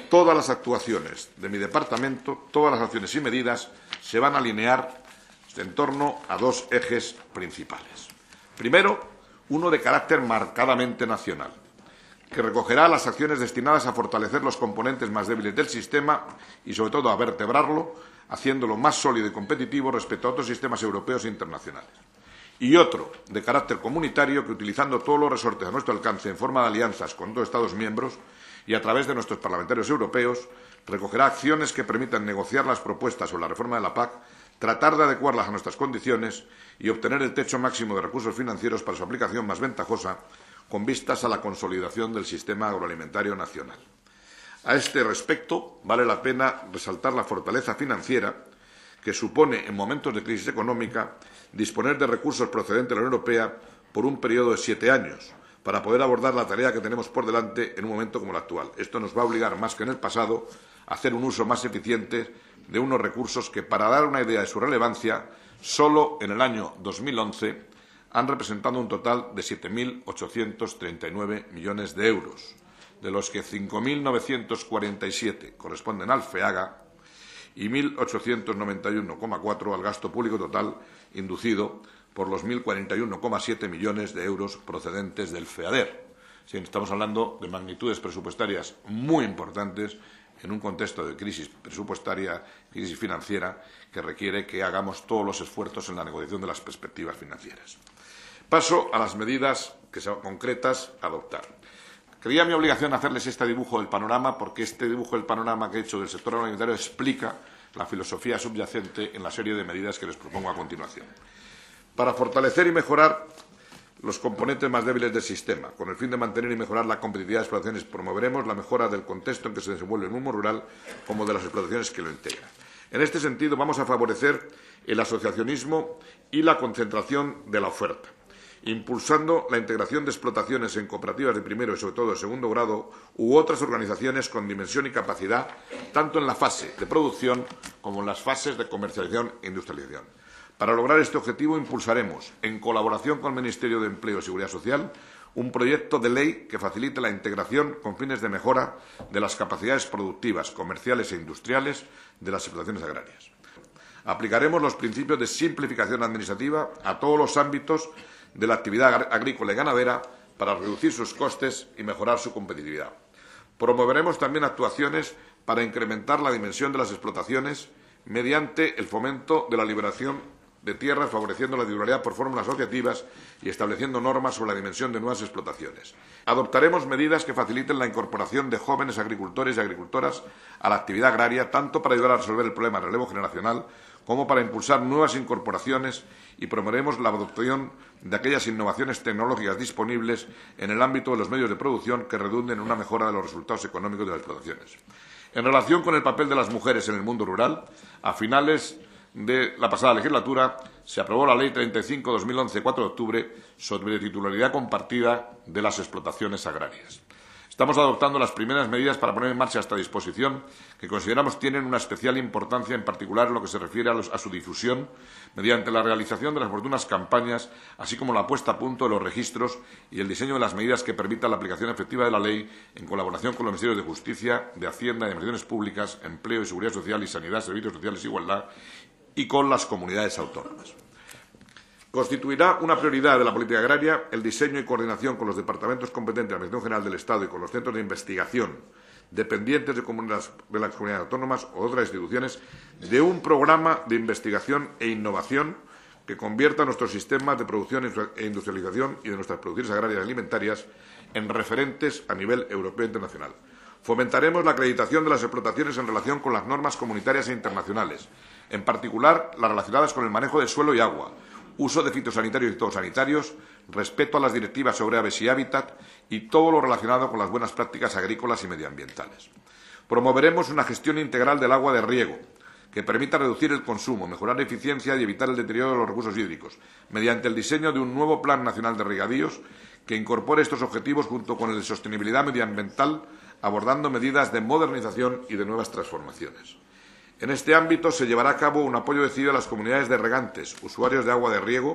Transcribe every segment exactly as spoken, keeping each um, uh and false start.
todas las actuaciones de mi departamento, todas las acciones y medidas se van a alinear en torno a dos ejes principales. Primero, uno de carácter marcadamente nacional, que recogerá las acciones destinadas a fortalecer los componentes más débiles del sistema y, sobre todo, a vertebrarlo, haciéndolo más sólido y competitivo respecto a otros sistemas europeos e internacionales. Y otro, de carácter comunitario, que, utilizando todos los resortes a nuestro alcance en forma de alianzas con otros Estados miembros y a través de nuestros parlamentarios europeos, recogerá acciones que permitan negociar las propuestas sobre la reforma de la P A C, tratar de adecuarlas a nuestras condiciones y obtener el techo máximo de recursos financieros para su aplicación más ventajosa, con vistas a la consolidación del sistema agroalimentario nacional. A este respecto, vale la pena resaltar la fortaleza financiera que supone, en momentos de crisis económica, disponer de recursos procedentes de la Unión Europea por un periodo de siete años, para poder abordar la tarea que tenemos por delante en un momento como el actual. Esto nos va a obligar, más que en el pasado, a hacer un uso más eficiente de unos recursos que, para dar una idea de su relevancia, solo en el año dos mil once han representado un total de siete mil ochocientos treinta y nueve millones de euros, de los que cinco mil novecientos cuarenta y siete corresponden al FEAGA y mil ochocientos noventa y uno coma cuatro al gasto público total inducido por los mil cuarenta y uno coma siete millones de euros procedentes del FEADER. Sí, estamos hablando de magnitudes presupuestarias muy importantes en un contexto de crisis presupuestaria, crisis financiera, que requiere que hagamos todos los esfuerzos en la negociación de las perspectivas financieras. Paso a las medidas que son concretas a adoptar. Creía mi obligación hacerles este dibujo del panorama, porque este dibujo del panorama que he hecho del sector agroalimentario explica la filosofía subyacente en la serie de medidas que les propongo a continuación. Para fortalecer y mejorar los componentes más débiles del sistema, con el fin de mantener y mejorar la competitividad de las explotaciones, promoveremos la mejora del contexto en que se desenvuelve el mundo rural, como de las explotaciones que lo integran. En este sentido, vamos a favorecer el asociacionismo y la concentración de la oferta, impulsando la integración de explotaciones en cooperativas de primero y, sobre todo, de segundo grado u otras organizaciones con dimensión y capacidad, tanto en la fase de producción como en las fases de comercialización e industrialización. Para lograr este objetivo, impulsaremos, en colaboración con el Ministerio de Empleo y Seguridad Social, un proyecto de ley que facilite la integración con fines de mejora de las capacidades productivas, comerciales e industriales de las explotaciones agrarias. Aplicaremos los principios de simplificación administrativa a todos los ámbitos de la actividad agrícola y ganadera para reducir sus costes y mejorar su competitividad. Promoveremos también actuaciones para incrementar la dimensión de las explotaciones mediante el fomento de la liberación de tierras, favoreciendo la titularidad por fórmulas asociativas y estableciendo normas sobre la dimensión de nuevas explotaciones. Adoptaremos medidas que faciliten la incorporación de jóvenes agricultores y agricultoras a la actividad agraria, tanto para ayudar a resolver el problema de relevo generacional como para impulsar nuevas incorporaciones, y promoveremos la adopción de aquellas innovaciones tecnológicas disponibles en el ámbito de los medios de producción que redunden en una mejora de los resultados económicos de las explotaciones. En relación con el papel de las mujeres en el mundo rural, a finales de la pasada legislatura se aprobó la Ley treinta y cinco barra dos mil once, cuatro de octubre, sobre titularidad compartida de las explotaciones agrarias. Estamos adoptando las primeras medidas para poner en marcha esta disposición, que consideramos tienen una especial importancia, en particular en lo que se refiere a, los, a su difusión, mediante la realización de las oportunas campañas, así como la puesta a punto de los registros y el diseño de las medidas que permitan la aplicación efectiva de la ley, en colaboración con los Ministerios de Justicia, de Hacienda, de Administraciones Públicas, Empleo y Seguridad Social y Sanidad, Servicios Sociales e Igualdad, y con las comunidades autónomas. Constituirá una prioridad de la política agraria el diseño y coordinación con los departamentos competentes de la Administración General del Estado y con los centros de investigación dependientes de, de las comunidades autónomas o otras instituciones de un programa de investigación e innovación que convierta nuestros sistemas de producción e industrialización y de nuestras producciones agrarias y alimentarias en referentes a nivel europeo e internacional. Fomentaremos la acreditación de las explotaciones en relación con las normas comunitarias e internacionales, en particular las relacionadas con el manejo del suelo y agua, uso de fitosanitarios y fitosanitarios, respeto a las directivas sobre aves y hábitat y todo lo relacionado con las buenas prácticas agrícolas y medioambientales. Promoveremos una gestión integral del agua de riego que permita reducir el consumo, mejorar la eficiencia y evitar el deterioro de los recursos hídricos, mediante el diseño de un nuevo Plan Nacional de Regadíos que incorpore estos objetivos junto con el de sostenibilidad medioambiental, abordando medidas de modernización y de nuevas transformaciones. En este ámbito se llevará a cabo un apoyo decidido a las comunidades de regantes, usuarios de agua de riego,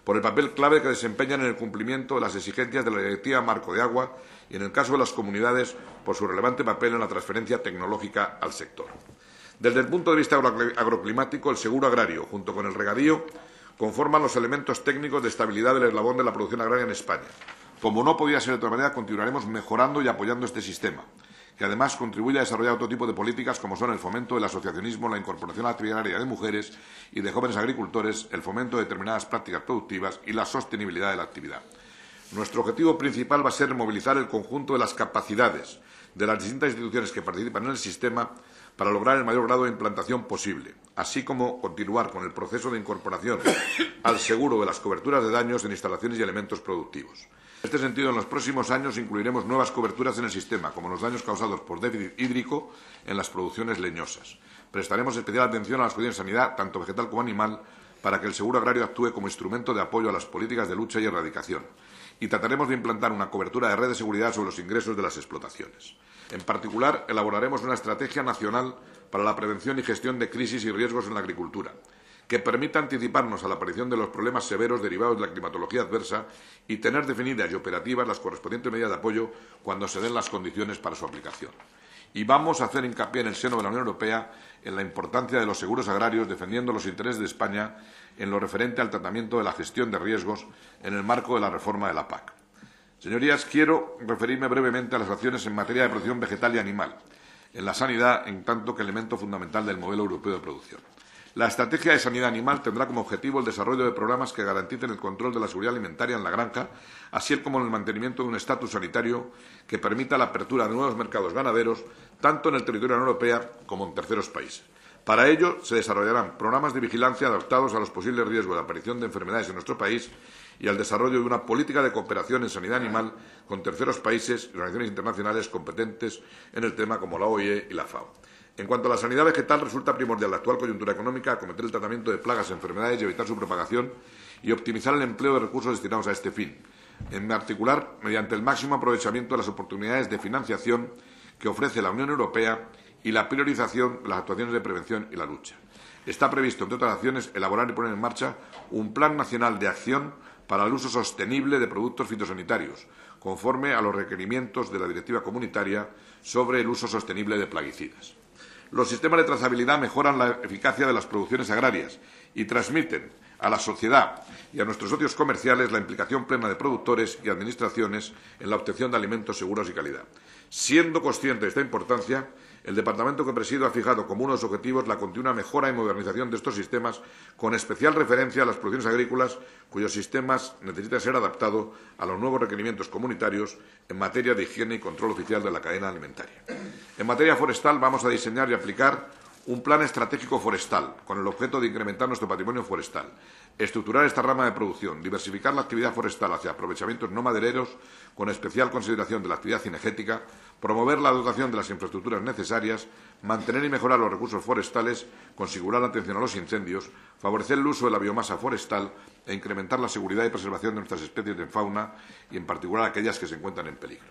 por el papel clave que desempeñan en el cumplimiento de las exigencias de la Directiva Marco de Agua y, en el caso de las comunidades, por su relevante papel en la transferencia tecnológica al sector. Desde el punto de vista agroclimático, el seguro agrario, junto con el regadío, conforman los elementos técnicos de estabilidad del eslabón de la producción agraria en España. Como no podía ser de otra manera, continuaremos mejorando y apoyando este sistema, que además contribuye a desarrollar otro tipo de políticas como son el fomento del asociacionismo, la incorporación a la actividad agraria de mujeres y de jóvenes agricultores, el fomento de determinadas prácticas productivas y la sostenibilidad de la actividad. Nuestro objetivo principal va a ser movilizar el conjunto de las capacidades de las distintas instituciones que participan en el sistema para lograr el mayor grado de implantación posible, así como continuar con el proceso de incorporación al seguro de las coberturas de daños en instalaciones y elementos productivos. En este sentido, en los próximos años incluiremos nuevas coberturas en el sistema, como los daños causados por déficit hídrico en las producciones leñosas. Prestaremos especial atención a las cuestiones de sanidad, tanto vegetal como animal, para que el seguro agrario actúe como instrumento de apoyo a las políticas de lucha y erradicación. Y trataremos de implantar una cobertura de red de seguridad sobre los ingresos de las explotaciones. En particular, elaboraremos una estrategia nacional para la prevención y gestión de crisis y riesgos en la agricultura, que permita anticiparnos a la aparición de los problemas severos derivados de la climatología adversa y tener definidas y operativas las correspondientes medidas de apoyo cuando se den las condiciones para su aplicación. Y vamos a hacer hincapié en el seno de la Unión Europea en la importancia de los seguros agrarios, defendiendo los intereses de España en lo referente al tratamiento de la gestión de riesgos en el marco de la reforma de la P A C. Señorías, quiero referirme brevemente a las acciones en materia de producción vegetal y animal, en la sanidad, en tanto que elemento fundamental del modelo europeo de producción. La estrategia de sanidad animal tendrá como objetivo el desarrollo de programas que garanticen el control de la seguridad alimentaria en la granja, así como el mantenimiento de un estatus sanitario que permita la apertura de nuevos mercados ganaderos, tanto en el territorio de la Unión Europea como en terceros países. Para ello, se desarrollarán programas de vigilancia adaptados a los posibles riesgos de aparición de enfermedades en nuestro país y al desarrollo de una política de cooperación en sanidad animal con terceros países y organizaciones internacionales competentes en el tema, como la O I E y la FAO. En cuanto a la sanidad vegetal, resulta primordial la actual coyuntura económica acometer el tratamiento de plagas y enfermedades y evitar su propagación y optimizar el empleo de recursos destinados a este fin, en particular mediante el máximo aprovechamiento de las oportunidades de financiación que ofrece la Unión Europea y la priorización de las actuaciones de prevención y la lucha. Está previsto, entre otras acciones, elaborar y poner en marcha un Plan Nacional de Acción para el uso sostenible de productos fitosanitarios, conforme a los requerimientos de la Directiva Comunitaria sobre el uso sostenible de plaguicidas. Los sistemas de trazabilidad mejoran la eficacia de las producciones agrarias y transmiten a la sociedad y a nuestros socios comerciales la implicación plena de productores y administraciones en la obtención de alimentos seguros y calidad. Siendo consciente de esta importancia, el Departamento que presido ha fijado como uno de sus objetivos la continua mejora y modernización de estos sistemas, con especial referencia a las producciones agrícolas, cuyos sistemas necesitan ser adaptados a los nuevos requerimientos comunitarios en materia de higiene y control oficial de la cadena alimentaria. En materia forestal, vamos a diseñar y aplicar un plan estratégico forestal, con el objeto de incrementar nuestro patrimonio forestal, estructurar esta rama de producción, diversificar la actividad forestal hacia aprovechamientos no madereros, con especial consideración de la actividad cinegética, promover la dotación de las infraestructuras necesarias, mantener y mejorar los recursos forestales, con singular atención a los incendios, favorecer el uso de la biomasa forestal e incrementar la seguridad y preservación de nuestras especies de fauna y, en particular, aquellas que se encuentran en peligro.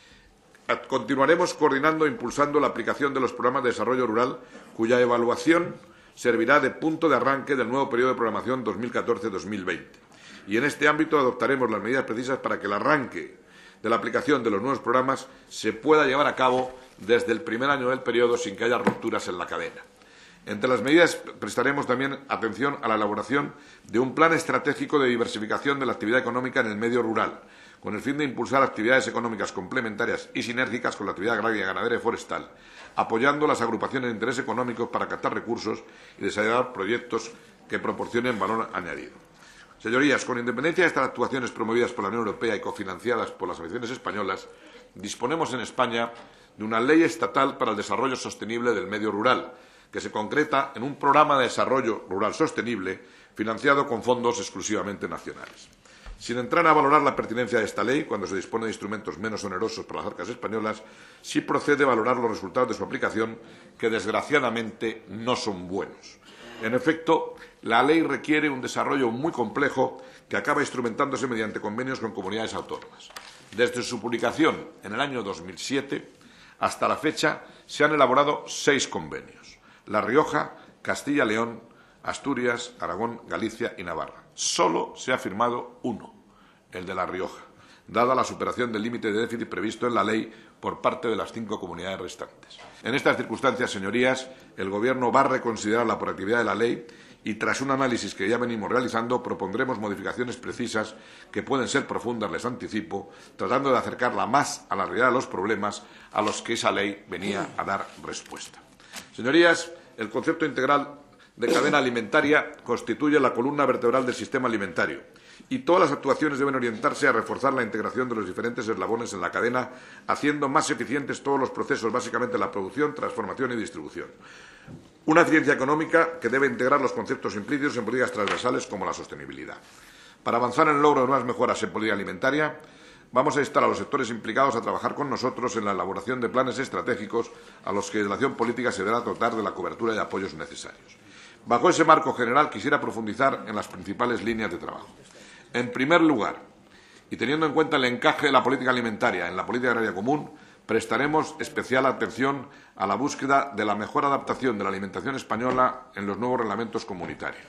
Continuaremos coordinando e impulsando la aplicación de los programas de desarrollo rural, cuya evaluación servirá de punto de arranque del nuevo periodo de programación dos mil catorce dos mil veinte. Y en este ámbito adoptaremos las medidas precisas para que el arranque de la aplicación de los nuevos programas se pueda llevar a cabo desde el primer año del periodo sin que haya rupturas en la cadena. Entre las medidas prestaremos también atención a la elaboración de un plan estratégico de diversificación de la actividad económica en el medio rural, con el fin de impulsar actividades económicas complementarias y sinérgicas con la actividad agraria, ganadera y forestal, apoyando las agrupaciones de interés económico para captar recursos y desarrollar proyectos que proporcionen valor añadido. Señorías, con independencia de estas actuaciones promovidas por la Unión Europea y cofinanciadas por las administraciones españolas, disponemos en España de una ley estatal para el desarrollo sostenible del medio rural, que se concreta en un programa de desarrollo rural sostenible financiado con fondos exclusivamente nacionales. Sin entrar a valorar la pertinencia de esta ley, cuando se dispone de instrumentos menos onerosos para las arcas españolas, sí procede valorar los resultados de su aplicación, que desgraciadamente no son buenos. En efecto, la ley requiere un desarrollo muy complejo que acaba instrumentándose mediante convenios con comunidades autónomas. Desde su publicación en el año dos mil siete hasta la fecha se han elaborado seis convenios: La Rioja, Castilla y León, Asturias, Aragón, Galicia y Navarra. solo se ha firmado uno, el de La Rioja, dada la superación del límite de déficit previsto en la ley por parte de las cinco comunidades restantes. En estas circunstancias, señorías, el Gobierno va a reconsiderar la proactividad de la ley y, tras un análisis que ya venimos realizando, propondremos modificaciones precisas que pueden ser profundas, les anticipo, tratando de acercarla más a la realidad de los problemas a los que esa ley venía a dar respuesta. Señorías, el concepto integral de cadena alimentaria constituye la columna vertebral del sistema alimentario y todas las actuaciones deben orientarse a reforzar la integración de los diferentes eslabones en la cadena, haciendo más eficientes todos los procesos, básicamente la producción, transformación y distribución. Una eficiencia económica que debe integrar los conceptos implícitos en políticas transversales como la sostenibilidad. Para avanzar en el logro de nuevas mejoras en política alimentaria, vamos a instar a los sectores implicados a trabajar con nosotros en la elaboración de planes estratégicos a los que la acción política se deberá dotar de la cobertura y apoyos necesarios. Bajo ese marco general quisiera profundizar en las principales líneas de trabajo. En primer lugar, y teniendo en cuenta el encaje de la política alimentaria en la política agraria común, prestaremos especial atención a la búsqueda de la mejor adaptación de la alimentación española en los nuevos reglamentos comunitarios.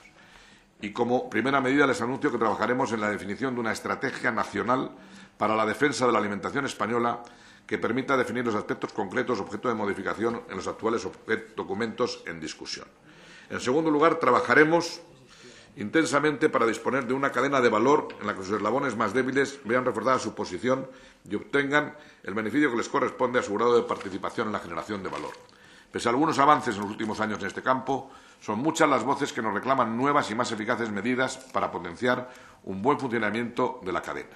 Y como primera medida les anuncio que trabajaremos en la definición de una estrategia nacional para la defensa de la alimentación española que permita definir los aspectos concretos objeto de modificación en los actuales documentos en discusión. En segundo lugar, trabajaremos intensamente para disponer de una cadena de valor en la que sus eslabones más débiles vean reforzada su posición y obtengan el beneficio que les corresponde asegurado de participación en la generación de valor. Pese a algunos avances en los últimos años en este campo, son muchas las voces que nos reclaman nuevas y más eficaces medidas para potenciar un buen funcionamiento de la cadena.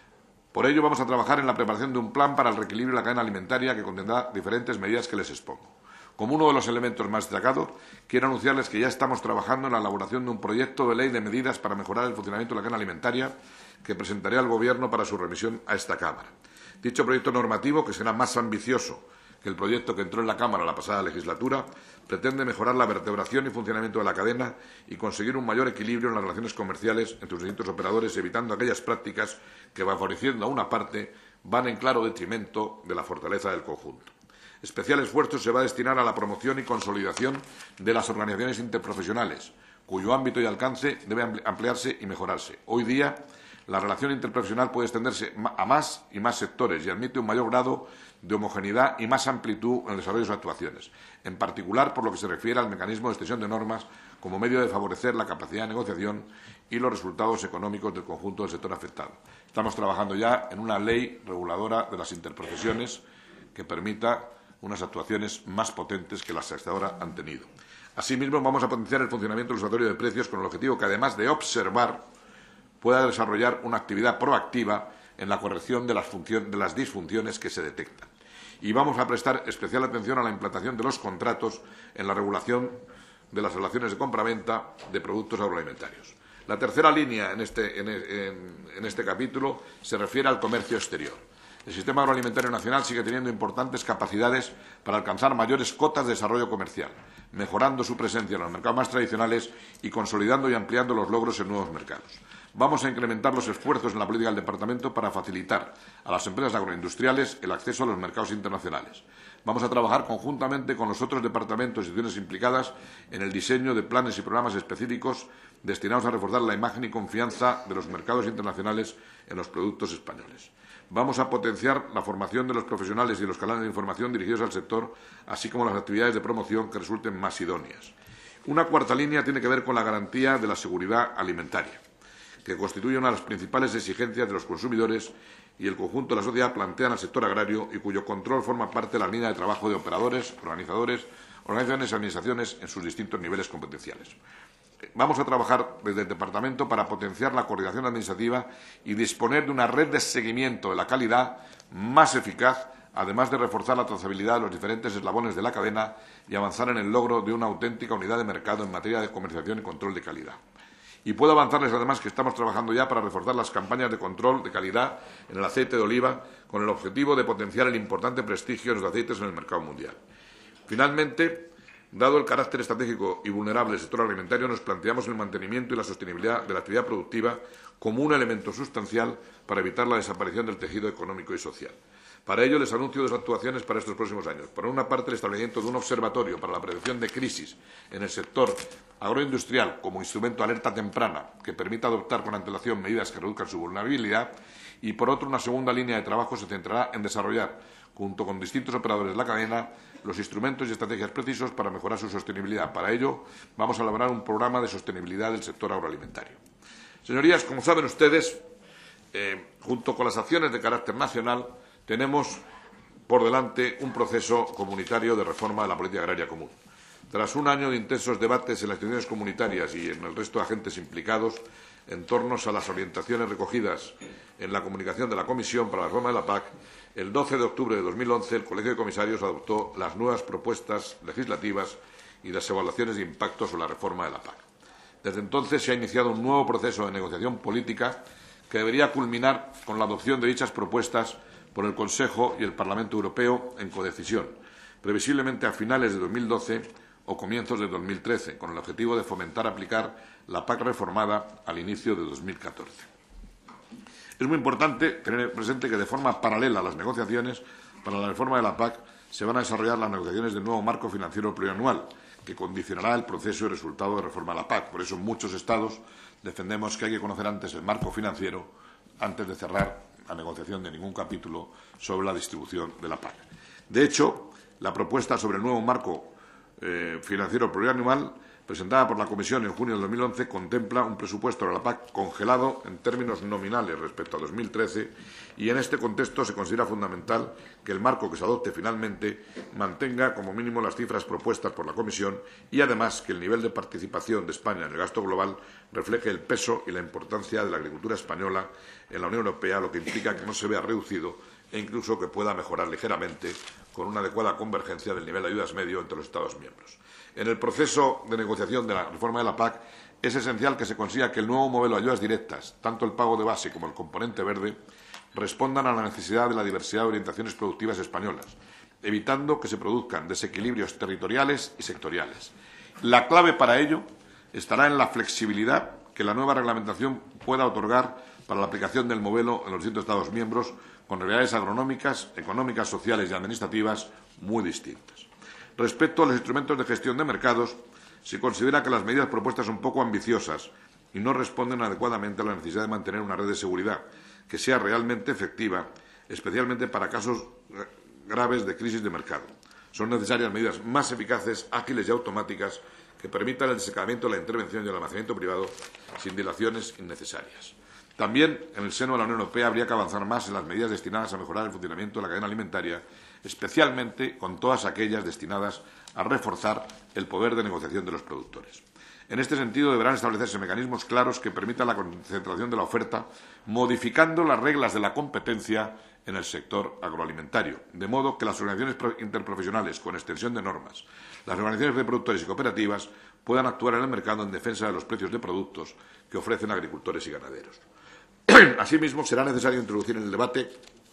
Por ello, vamos a trabajar en la preparación de un plan para el reequilibrio de la cadena alimentaria que contendrá diferentes medidas que les expongo. Como uno de los elementos más destacados, quiero anunciarles que ya estamos trabajando en la elaboración de un proyecto de ley de medidas para mejorar el funcionamiento de la cadena alimentaria que presentaré al Gobierno para su remisión a esta Cámara. Dicho proyecto normativo, que será más ambicioso que el proyecto que entró en la Cámara la pasada legislatura, pretende mejorar la vertebración y funcionamiento de la cadena y conseguir un mayor equilibrio en las relaciones comerciales entre los distintos operadores, evitando aquellas prácticas que, favoreciendo a una parte, van en claro detrimento de la fortaleza del conjunto. Especial esfuerzo se va a destinar a la promoción y consolidación de las organizaciones interprofesionales, cuyo ámbito y alcance debe ampliarse y mejorarse. Hoy día, la relación interprofesional puede extenderse a más y más sectores y admite un mayor grado de homogeneidad y más amplitud en el desarrollo de sus actuaciones, en particular por lo que se refiere al mecanismo de extensión de normas como medio de favorecer la capacidad de negociación y los resultados económicos del conjunto del sector afectado. Estamos trabajando ya en una ley reguladora de las interprofesiones que permita unas actuaciones más potentes que las que hasta ahora han tenido. Asimismo, vamos a potenciar el funcionamiento del observatorio de precios con el objetivo que, además de observar, pueda desarrollar una actividad proactiva en la corrección de las, de las disfunciones que se detectan. Y vamos a prestar especial atención a la implantación de los contratos en la regulación de las relaciones de compraventa de productos agroalimentarios. La tercera línea en este, en, en, en este capítulo se refiere al comercio exterior. El sistema agroalimentario nacional sigue teniendo importantes capacidades para alcanzar mayores cotas de desarrollo comercial, mejorando su presencia en los mercados más tradicionales y consolidando y ampliando los logros en nuevos mercados. Vamos a incrementar los esfuerzos en la política del Departamento para facilitar a las empresas agroindustriales el acceso a los mercados internacionales. Vamos a trabajar conjuntamente con los otros departamentos y instituciones implicadas en el diseño de planes y programas específicos destinados a reforzar la imagen y confianza de los mercados internacionales en los productos españoles. Vamos a potenciar la formación de los profesionales y los canales de información dirigidos al sector, así como las actividades de promoción que resulten más idóneas. Una cuarta línea tiene que ver con la garantía de la seguridad alimentaria, que constituye una de las principales exigencias de los consumidores y el conjunto de la sociedad plantean al sector agrario y cuyo control forma parte de la línea de trabajo de operadores, organizadores, organizaciones y administraciones en sus distintos niveles competenciales. Vamos a trabajar desde el Departamento para potenciar la coordinación administrativa y disponer de una red de seguimiento de la calidad más eficaz, además de reforzar la trazabilidad de los diferentes eslabones de la cadena y avanzar en el logro de una auténtica unidad de mercado en materia de comercialización y control de calidad. Y puedo avanzarles además que estamos trabajando ya para reforzar las campañas de control de calidad en el aceite de oliva con el objetivo de potenciar el importante prestigio de los aceites en el mercado mundial. Finalmente, dado el carácter estratégico y vulnerable del sector alimentario, nos planteamos el mantenimiento y la sostenibilidad de la actividad productiva como un elemento sustancial para evitar la desaparición del tejido económico y social. Para ello, les anuncio dos actuaciones para estos próximos años. Por una parte, el establecimiento de un observatorio para la prevención de crisis en el sector agroindustrial como instrumento de alerta temprana que permita adoptar con antelación medidas que reduzcan su vulnerabilidad. Y, por otro, una segunda línea de trabajo se centrará en desarrollar, junto con distintos operadores de la cadena, los instrumentos y estrategias precisos para mejorar su sostenibilidad. Para ello, vamos a elaborar un programa de sostenibilidad del sector agroalimentario. Señorías, como saben ustedes, eh, junto con las acciones de carácter nacional, tenemos por delante un proceso comunitario de reforma de la política agraria común. Tras un año de intensos debates en las instituciones comunitarias y en el resto de agentes implicados en torno a las orientaciones recogidas en la comunicación de la Comisión para la reforma de la P A C, el doce de octubre de dos mil once el Colegio de Comisarios adoptó las nuevas propuestas legislativas y las evaluaciones de impacto sobre la reforma de la P A C. Desde entonces se ha iniciado un nuevo proceso de negociación política que debería culminar con la adopción de dichas propuestas por el Consejo y el Parlamento Europeo en codecisión, previsiblemente a finales de dos mil doce o comienzos de dos mil trece, con el objetivo de fomentar aplicar la P A C reformada al inicio de dos mil catorce. Es muy importante tener presente que, de forma paralela a las negociaciones para la reforma de la P A C, se van a desarrollar las negociaciones del nuevo marco financiero plurianual, que condicionará el proceso y resultado de reforma de la P A C. Por eso, muchos Estados defendemos que hay que conocer antes el marco financiero antes de cerrar la negociación de ningún capítulo sobre la distribución de la P A C. De hecho, la propuesta sobre el nuevo marco eh, financiero plurianual presentada por la Comisión en junio de dos mil once contempla un presupuesto de la P A C congelado en términos nominales respecto a dos mil trece y en este contexto se considera fundamental que el marco que se adopte finalmente mantenga como mínimo las cifras propuestas por la Comisión y además que el nivel de participación de España en el gasto global refleje el peso y la importancia de la agricultura española en la Unión Europea, lo que implica que no se vea reducido e incluso que pueda mejorar ligeramente con una adecuada convergencia del nivel de ayudas medio entre los Estados miembros. En el proceso de negociación de la reforma de la P A C es esencial que se consiga que el nuevo modelo de ayudas directas, tanto el pago de base como el componente verde, respondan a la necesidad de la diversidad de orientaciones productivas españolas, evitando que se produzcan desequilibrios territoriales y sectoriales. La clave para ello estará en la flexibilidad que la nueva reglamentación pueda otorgar para la aplicación del modelo en los distintos Estados miembros, con realidades agronómicas, económicas, sociales y administrativas muy distintas. Respecto a los instrumentos de gestión de mercados, se considera que las medidas propuestas son poco ambiciosas y no responden adecuadamente a la necesidad de mantener una red de seguridad que sea realmente efectiva, especialmente para casos graves de crisis de mercado. Son necesarias medidas más eficaces, ágiles y automáticas que permitan el desencadenamiento de la intervención y el almacenamiento privado sin dilaciones innecesarias. También, en el seno de la Unión Europea, habría que avanzar más en las medidas destinadas a mejorar el funcionamiento de la cadena alimentaria, especialmente con todas aquellas destinadas a reforzar el poder de negociación de los productores. En este sentido, deberán establecerse mecanismos claros que permitan la concentración de la oferta, modificando las reglas de la competencia en el sector agroalimentario, de modo que las organizaciones interprofesionales, con extensión de normas, las organizaciones de productores y cooperativas, puedan actuar en el mercado en defensa de los precios de productos que ofrecen agricultores y ganaderos. Asimismo, será necesario introducir en el debate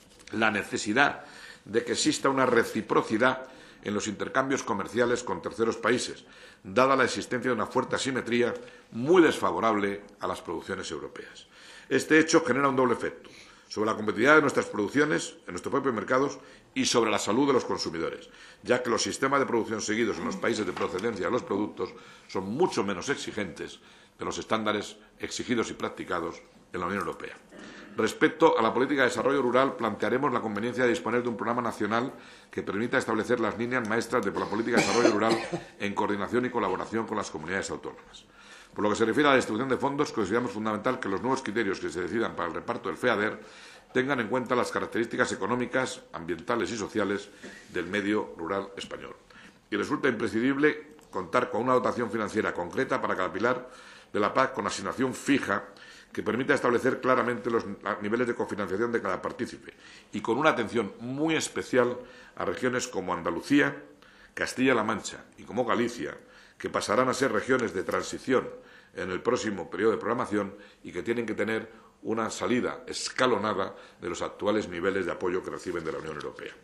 la necesidad de que exista una reciprocidad en los intercambios comerciales con terceros países, dada la existencia de una fuerte asimetría muy desfavorable a las producciones europeas. Este hecho genera un doble efecto sobre la competitividad de nuestras producciones en nuestros propios mercados y sobre la salud de los consumidores, ya que los sistemas de producción seguidos en los países de procedencia de los productos son mucho menos exigentes que los estándares exigidos y practicados en la Unión Europea. Respecto a la política de desarrollo rural, plantearemos la conveniencia de disponer de un programa nacional que permita establecer las líneas maestras de la política de desarrollo rural en coordinación y colaboración con las comunidades autónomas. Por lo que se refiere a la distribución de fondos, consideramos fundamental que los nuevos criterios que se decidan para el reparto del FEADER tengan en cuenta las características económicas, ambientales y sociales del medio rural español. Y resulta imprescindible contar con una dotación financiera concreta para cada pilar de la P A C con asignación fija que permita establecer claramente los niveles de cofinanciación de cada partícipe y con una atención muy especial a regiones como Andalucía, Castilla-La Mancha y como Galicia, que pasarán a ser regiones de transición en el próximo periodo de programación y que tienen que tener una salida escalonada de los actuales niveles de apoyo que reciben de la Unión Europea.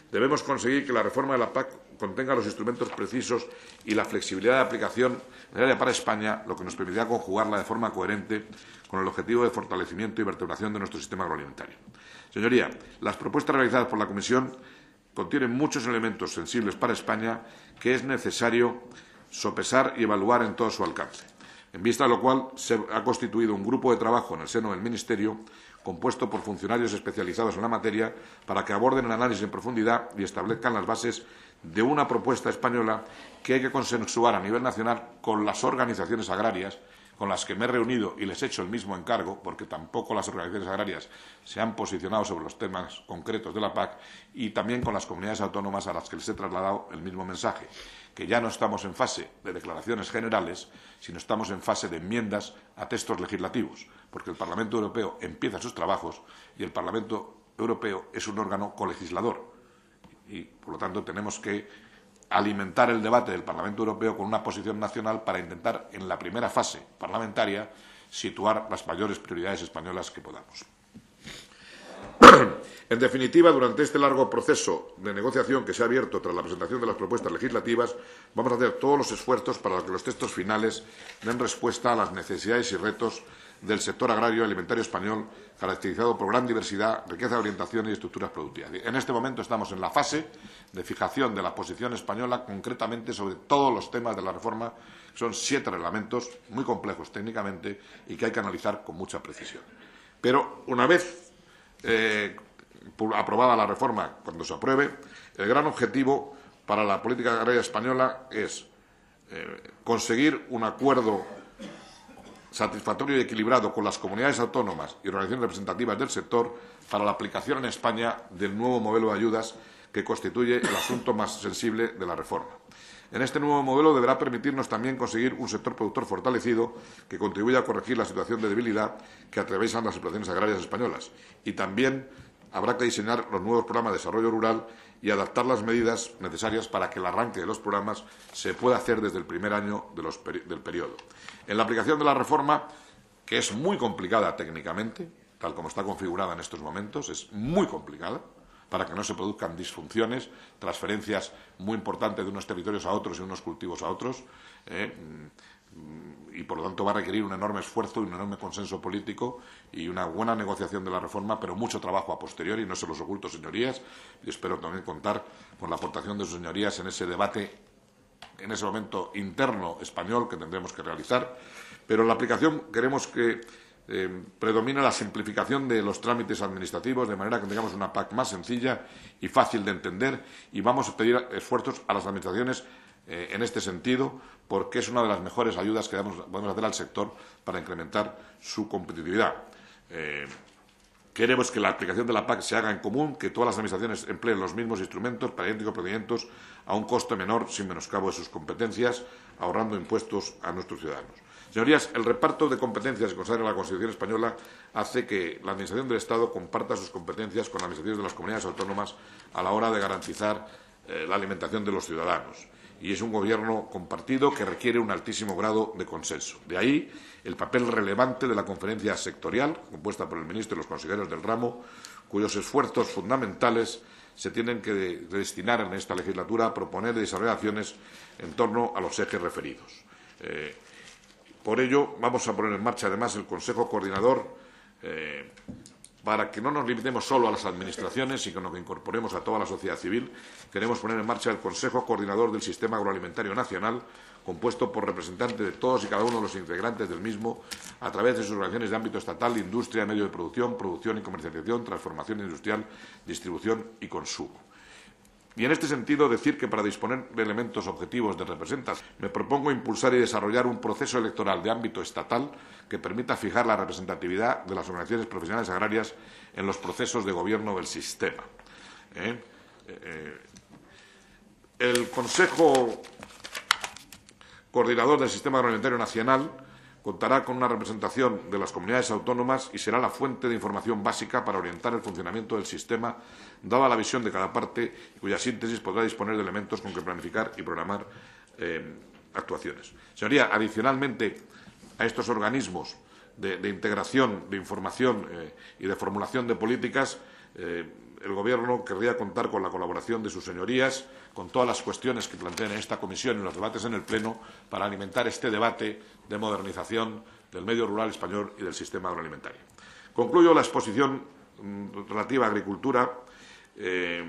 Debemos conseguir que la reforma de la P A C contenga los instrumentos precisos y la flexibilidad de aplicación necesaria para España, lo que nos permitirá conjugarla de forma coherente con el objetivo de fortalecimiento y vertebración de nuestro sistema agroalimentario. Señoría, las propuestas realizadas por la Comisión contienen muchos elementos sensibles para España que es necesario sopesar y evaluar en todo su alcance, en vista de lo cual se ha constituido un grupo de trabajo en el seno del Ministerio compuesto por funcionarios especializados en la materia para que aborden el análisis en profundidad y establezcan las bases de una propuesta española que hay que consensuar a nivel nacional con las organizaciones agrarias con las que me he reunido y les he hecho el mismo encargo, porque tampoco las organizaciones agrarias se han posicionado sobre los temas concretos de la P A C, y también con las comunidades autónomas a las que les he trasladado el mismo mensaje, que ya no estamos en fase de declaraciones generales, sino estamos en fase de enmiendas a textos legislativos, porque el Parlamento Europeo empieza sus trabajos y el Parlamento Europeo es un órgano colegislador y, por lo tanto, tenemos que alimentar el debate del Parlamento Europeo con una posición nacional para intentar, en la primera fase parlamentaria, situar las mayores prioridades españolas que podamos. En definitiva, durante este largo proceso de negociación que se ha abierto tras la presentación de las propuestas legislativas, vamos a hacer todos los esfuerzos para que los textos finales den respuesta a las necesidades y retos del sector agrario y alimentario español, caracterizado por gran diversidad, riqueza de orientación y estructuras productivas. En este momento estamos en la fase de fijación de la posición española, concretamente sobre todos los temas de la reforma, que son siete reglamentos muy complejos técnicamente y que hay que analizar con mucha precisión. Pero una vez eh, aprobada la reforma, cuando se apruebe, el gran objetivo para la política agraria española es eh, conseguir un acuerdo satisfactorio y equilibrado con las comunidades autónomas y organizaciones representativas del sector para la aplicación en España del nuevo modelo de ayudas que constituye el asunto más sensible de la reforma. En este nuevo modelo deberá permitirnos también conseguir un sector productor fortalecido que contribuya a corregir la situación de debilidad que atraviesan las explotaciones agrarias españolas, y también habrá que diseñar los nuevos programas de desarrollo rural y adaptar las medidas necesarias para que el arranque de los programas se pueda hacer desde el primer año de los peri- del periodo. En la aplicación de la reforma, que es muy complicada técnicamente, tal como está configurada en estos momentos, es muy complicada, para que no se produzcan disfunciones, transferencias muy importantes de unos territorios a otros y unos cultivos a otros, eh, y por lo tanto va a requerir un enorme esfuerzo y un enorme consenso político y una buena negociación de la reforma, pero mucho trabajo a posteriori, no se los oculto, señorías, y espero también contar con la aportación de sus señorías en ese debate, en ese momento interno español que tendremos que realizar. Pero en la aplicación queremos que eh, predomine la simplificación de los trámites administrativos, de manera que tengamos una P A C más sencilla y fácil de entender, y vamos a pedir esfuerzos a las administraciones eh, en este sentido, porque es una de las mejores ayudas que podemos hacer al sector para incrementar su competitividad. Eh, Queremos que la aplicación de la P A C se haga en común, que todas las administraciones empleen los mismos instrumentos para idénticos procedimientos a un coste menor, sin menoscabo de sus competencias, ahorrando impuestos a nuestros ciudadanos. Señorías, el reparto de competencias que consagra la Constitución española hace que la Administración del Estado comparta sus competencias con las administraciones de las comunidades autónomas a la hora de garantizar eh, la alimentación de los ciudadanos. Y es un gobierno compartido que requiere un altísimo grado de consenso. De ahí el papel relevante de la conferencia sectorial, compuesta por el ministro y los consejeros del ramo, cuyos esfuerzos fundamentales se tienen que de, de destinar en esta legislatura a proponer y desarrollar acciones en torno a los ejes referidos. Eh, por ello, vamos a poner en marcha, además, el Consejo Coordinador eh, para que no nos limitemos solo a las administraciones, sino que incorporemos a toda la sociedad civil. Queremos poner en marcha el Consejo Coordinador del Sistema Agroalimentario Nacional, compuesto por representantes de todos y cada uno de los integrantes del mismo, a través de sus organizaciones de ámbito estatal, industria, medio de producción, producción y comercialización, transformación industrial, distribución y consumo. Y en este sentido, decir que para disponer de elementos objetivos de representación, me propongo impulsar y desarrollar un proceso electoral de ámbito estatal que permita fijar la representatividad de las organizaciones profesionales agrarias en los procesos de gobierno del sistema. ¿Eh? Eh, el Consejo Coordinador del Sistema Agroalimentario Nacional contará con una representación de las comunidades autónomas y será la fuente de información básica para orientar el funcionamiento del sistema, dada la visión de cada parte, y cuya síntesis podrá disponer de elementos con que planificar y programar eh, actuaciones. Señoría, adicionalmente a estos organismos de, de integración, de información eh, y de formulación de políticas, eh, el Gobierno querría contar con la colaboración de sus señorías, con todas las cuestiones que planteen en esta comisión y en los debates en el Pleno, para alimentar este debate de modernización del medio rural español y del sistema agroalimentario. Concluyo la exposición mmm, relativa a agricultura eh,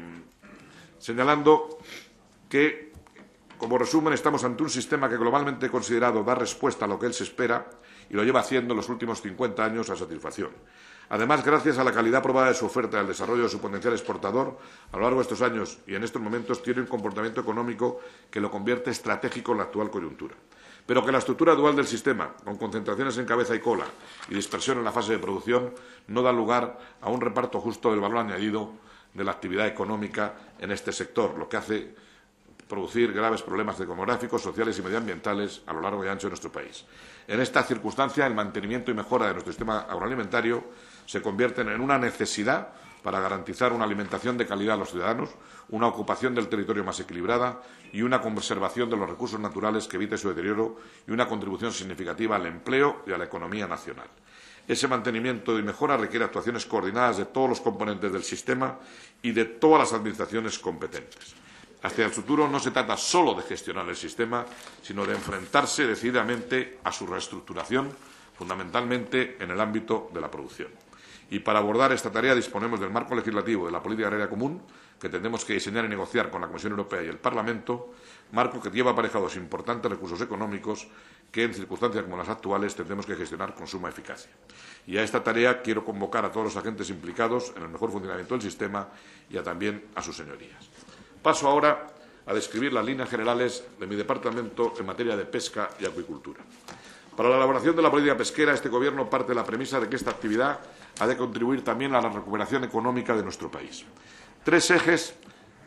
señalando que, como resumen, estamos ante un sistema que globalmente considerado da respuesta a lo que él se espera y lo lleva haciendo en los últimos cincuenta años a satisfacción. Además, gracias a la calidad probada de su oferta y al desarrollo de su potencial exportador, a lo largo de estos años y en estos momentos tiene un comportamiento económico que lo convierte estratégico en la actual coyuntura. Pero que la estructura dual del sistema, con concentraciones en cabeza y cola y dispersión en la fase de producción, no da lugar a un reparto justo del valor añadido de la actividad económica en este sector, lo que hace producir graves problemas demográficos, sociales y medioambientales a lo largo y ancho de nuestro país. En esta circunstancia, el mantenimiento y mejora de nuestro sistema agroalimentario se convierten en una necesidad para garantizar una alimentación de calidad a los ciudadanos, una ocupación del territorio más equilibrada y una conservación de los recursos naturales que evite su deterioro y una contribución significativa al empleo y a la economía nacional. Ese mantenimiento y mejora requiere actuaciones coordinadas de todos los componentes del sistema y de todas las administraciones competentes. Hacia el futuro no se trata solo de gestionar el sistema, sino de enfrentarse decididamente a su reestructuración, fundamentalmente en el ámbito de la producción. Y para abordar esta tarea disponemos del marco legislativo de la política agraria común, que tendremos que diseñar y negociar con la Comisión Europea y el Parlamento, marco que lleva aparejados importantes recursos económicos que, en circunstancias como las actuales, tendremos que gestionar con suma eficacia. Y a esta tarea quiero convocar a todos los agentes implicados en el mejor funcionamiento del sistema y a también a sus señorías. Paso ahora a describir las líneas generales de mi departamento en materia de pesca y acuicultura. Para la elaboración de la política pesquera, este Gobierno parte de la premisa de que esta actividad ha de contribuir también a la recuperación económica de nuestro país. Tres ejes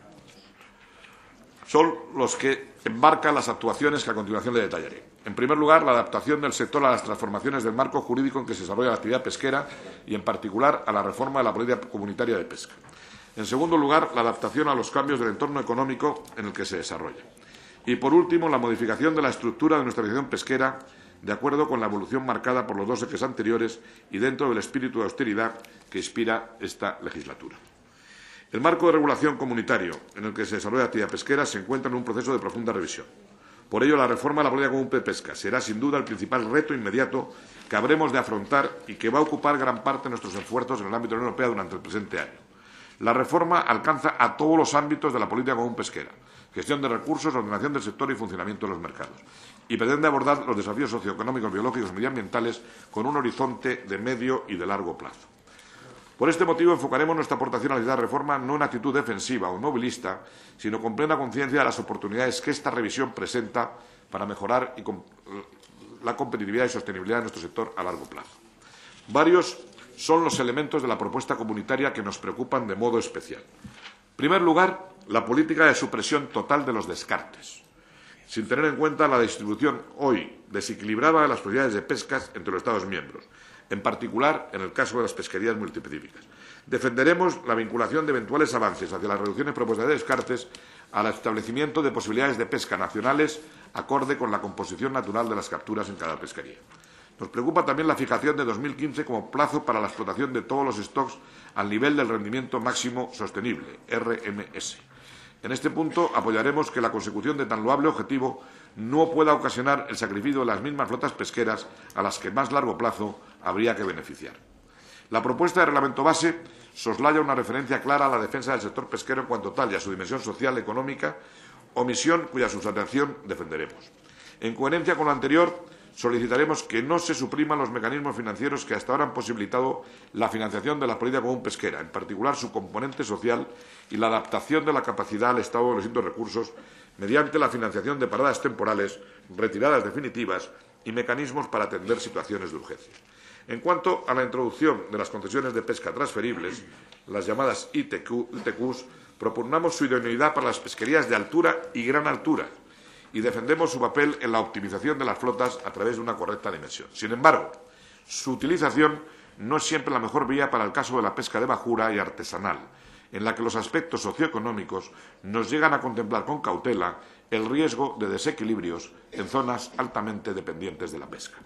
son los que embarcan las actuaciones que a continuación le detallaré. En primer lugar, la adaptación del sector a las transformaciones del marco jurídico en que se desarrolla la actividad pesquera y, en particular, a la reforma de la política comunitaria de pesca. En segundo lugar, la adaptación a los cambios del entorno económico en el que se desarrolla. Y, por último, la modificación de la estructura de nuestra organización pesquera de acuerdo con la evolución marcada por los dos ejes anteriores y dentro del espíritu de austeridad que inspira esta legislatura. El marco de regulación comunitario en el que se desarrolla la actividad pesquera se encuentra en un proceso de profunda revisión. Por ello, la reforma de la política común de pesca será, sin duda, el principal reto inmediato que habremos de afrontar y que va a ocupar gran parte de nuestros esfuerzos en el ámbito de la Unión Europea durante el presente año. La reforma alcanza a todos los ámbitos de la política común pesquera: gestión de recursos, ordenación del sector y funcionamiento de los mercados. Y pretende abordar los desafíos socioeconómicos, biológicos y medioambientales con un horizonte de medio y de largo plazo. Por este motivo, enfocaremos nuestra aportación a la reforma no en actitud defensiva o movilista, sino con plena conciencia de las oportunidades que esta revisión presenta para mejorar y comp la competitividad y sostenibilidad de nuestro sector a largo plazo. Varios son los elementos de la propuesta comunitaria que nos preocupan de modo especial. En primer lugar, la política de supresión total de los descartes, sin tener en cuenta la distribución hoy desequilibrada de las posibilidades de pescas entre los Estados miembros, en particular en el caso de las pesquerías multiespecíficas. Defenderemos la vinculación de eventuales avances hacia las reducciones propuestas de descartes al establecimiento de posibilidades de pesca nacionales acorde con la composición natural de las capturas en cada pesquería. Nos preocupa también la fijación de dos mil quince como plazo para la explotación de todos los stocks al nivel del rendimiento máximo sostenible, R M S. En este punto apoyaremos que la consecución de tan loable objetivo no pueda ocasionar el sacrificio de las mismas flotas pesqueras a las que en más largo plazo habría que beneficiar. La propuesta de reglamento base soslaya una referencia clara a la defensa del sector pesquero en cuanto tal y a su dimensión social y económica, omisión cuya subsanción defenderemos. En coherencia con lo anterior, solicitaremos que no se supriman los mecanismos financieros que hasta ahora han posibilitado la financiación de la política común pesquera, en particular su componente social y la adaptación de la capacidad al estado de los distintos recursos mediante la financiación de paradas temporales, retiradas definitivas y mecanismos para atender situaciones de urgencia. En cuanto a la introducción de las concesiones de pesca transferibles, las llamadas I T Qs, propugnamos su idoneidad para las pesquerías de altura y gran altura, y defendemos su papel en la optimización de las flotas a través de una correcta dimensión. Sin embargo, su utilización no es siempre la mejor vía para el caso de la pesca de bajura y artesanal, en la que los aspectos socioeconómicos nos llegan a contemplar con cautela el riesgo de desequilibrios en zonas altamente dependientes de la pesca.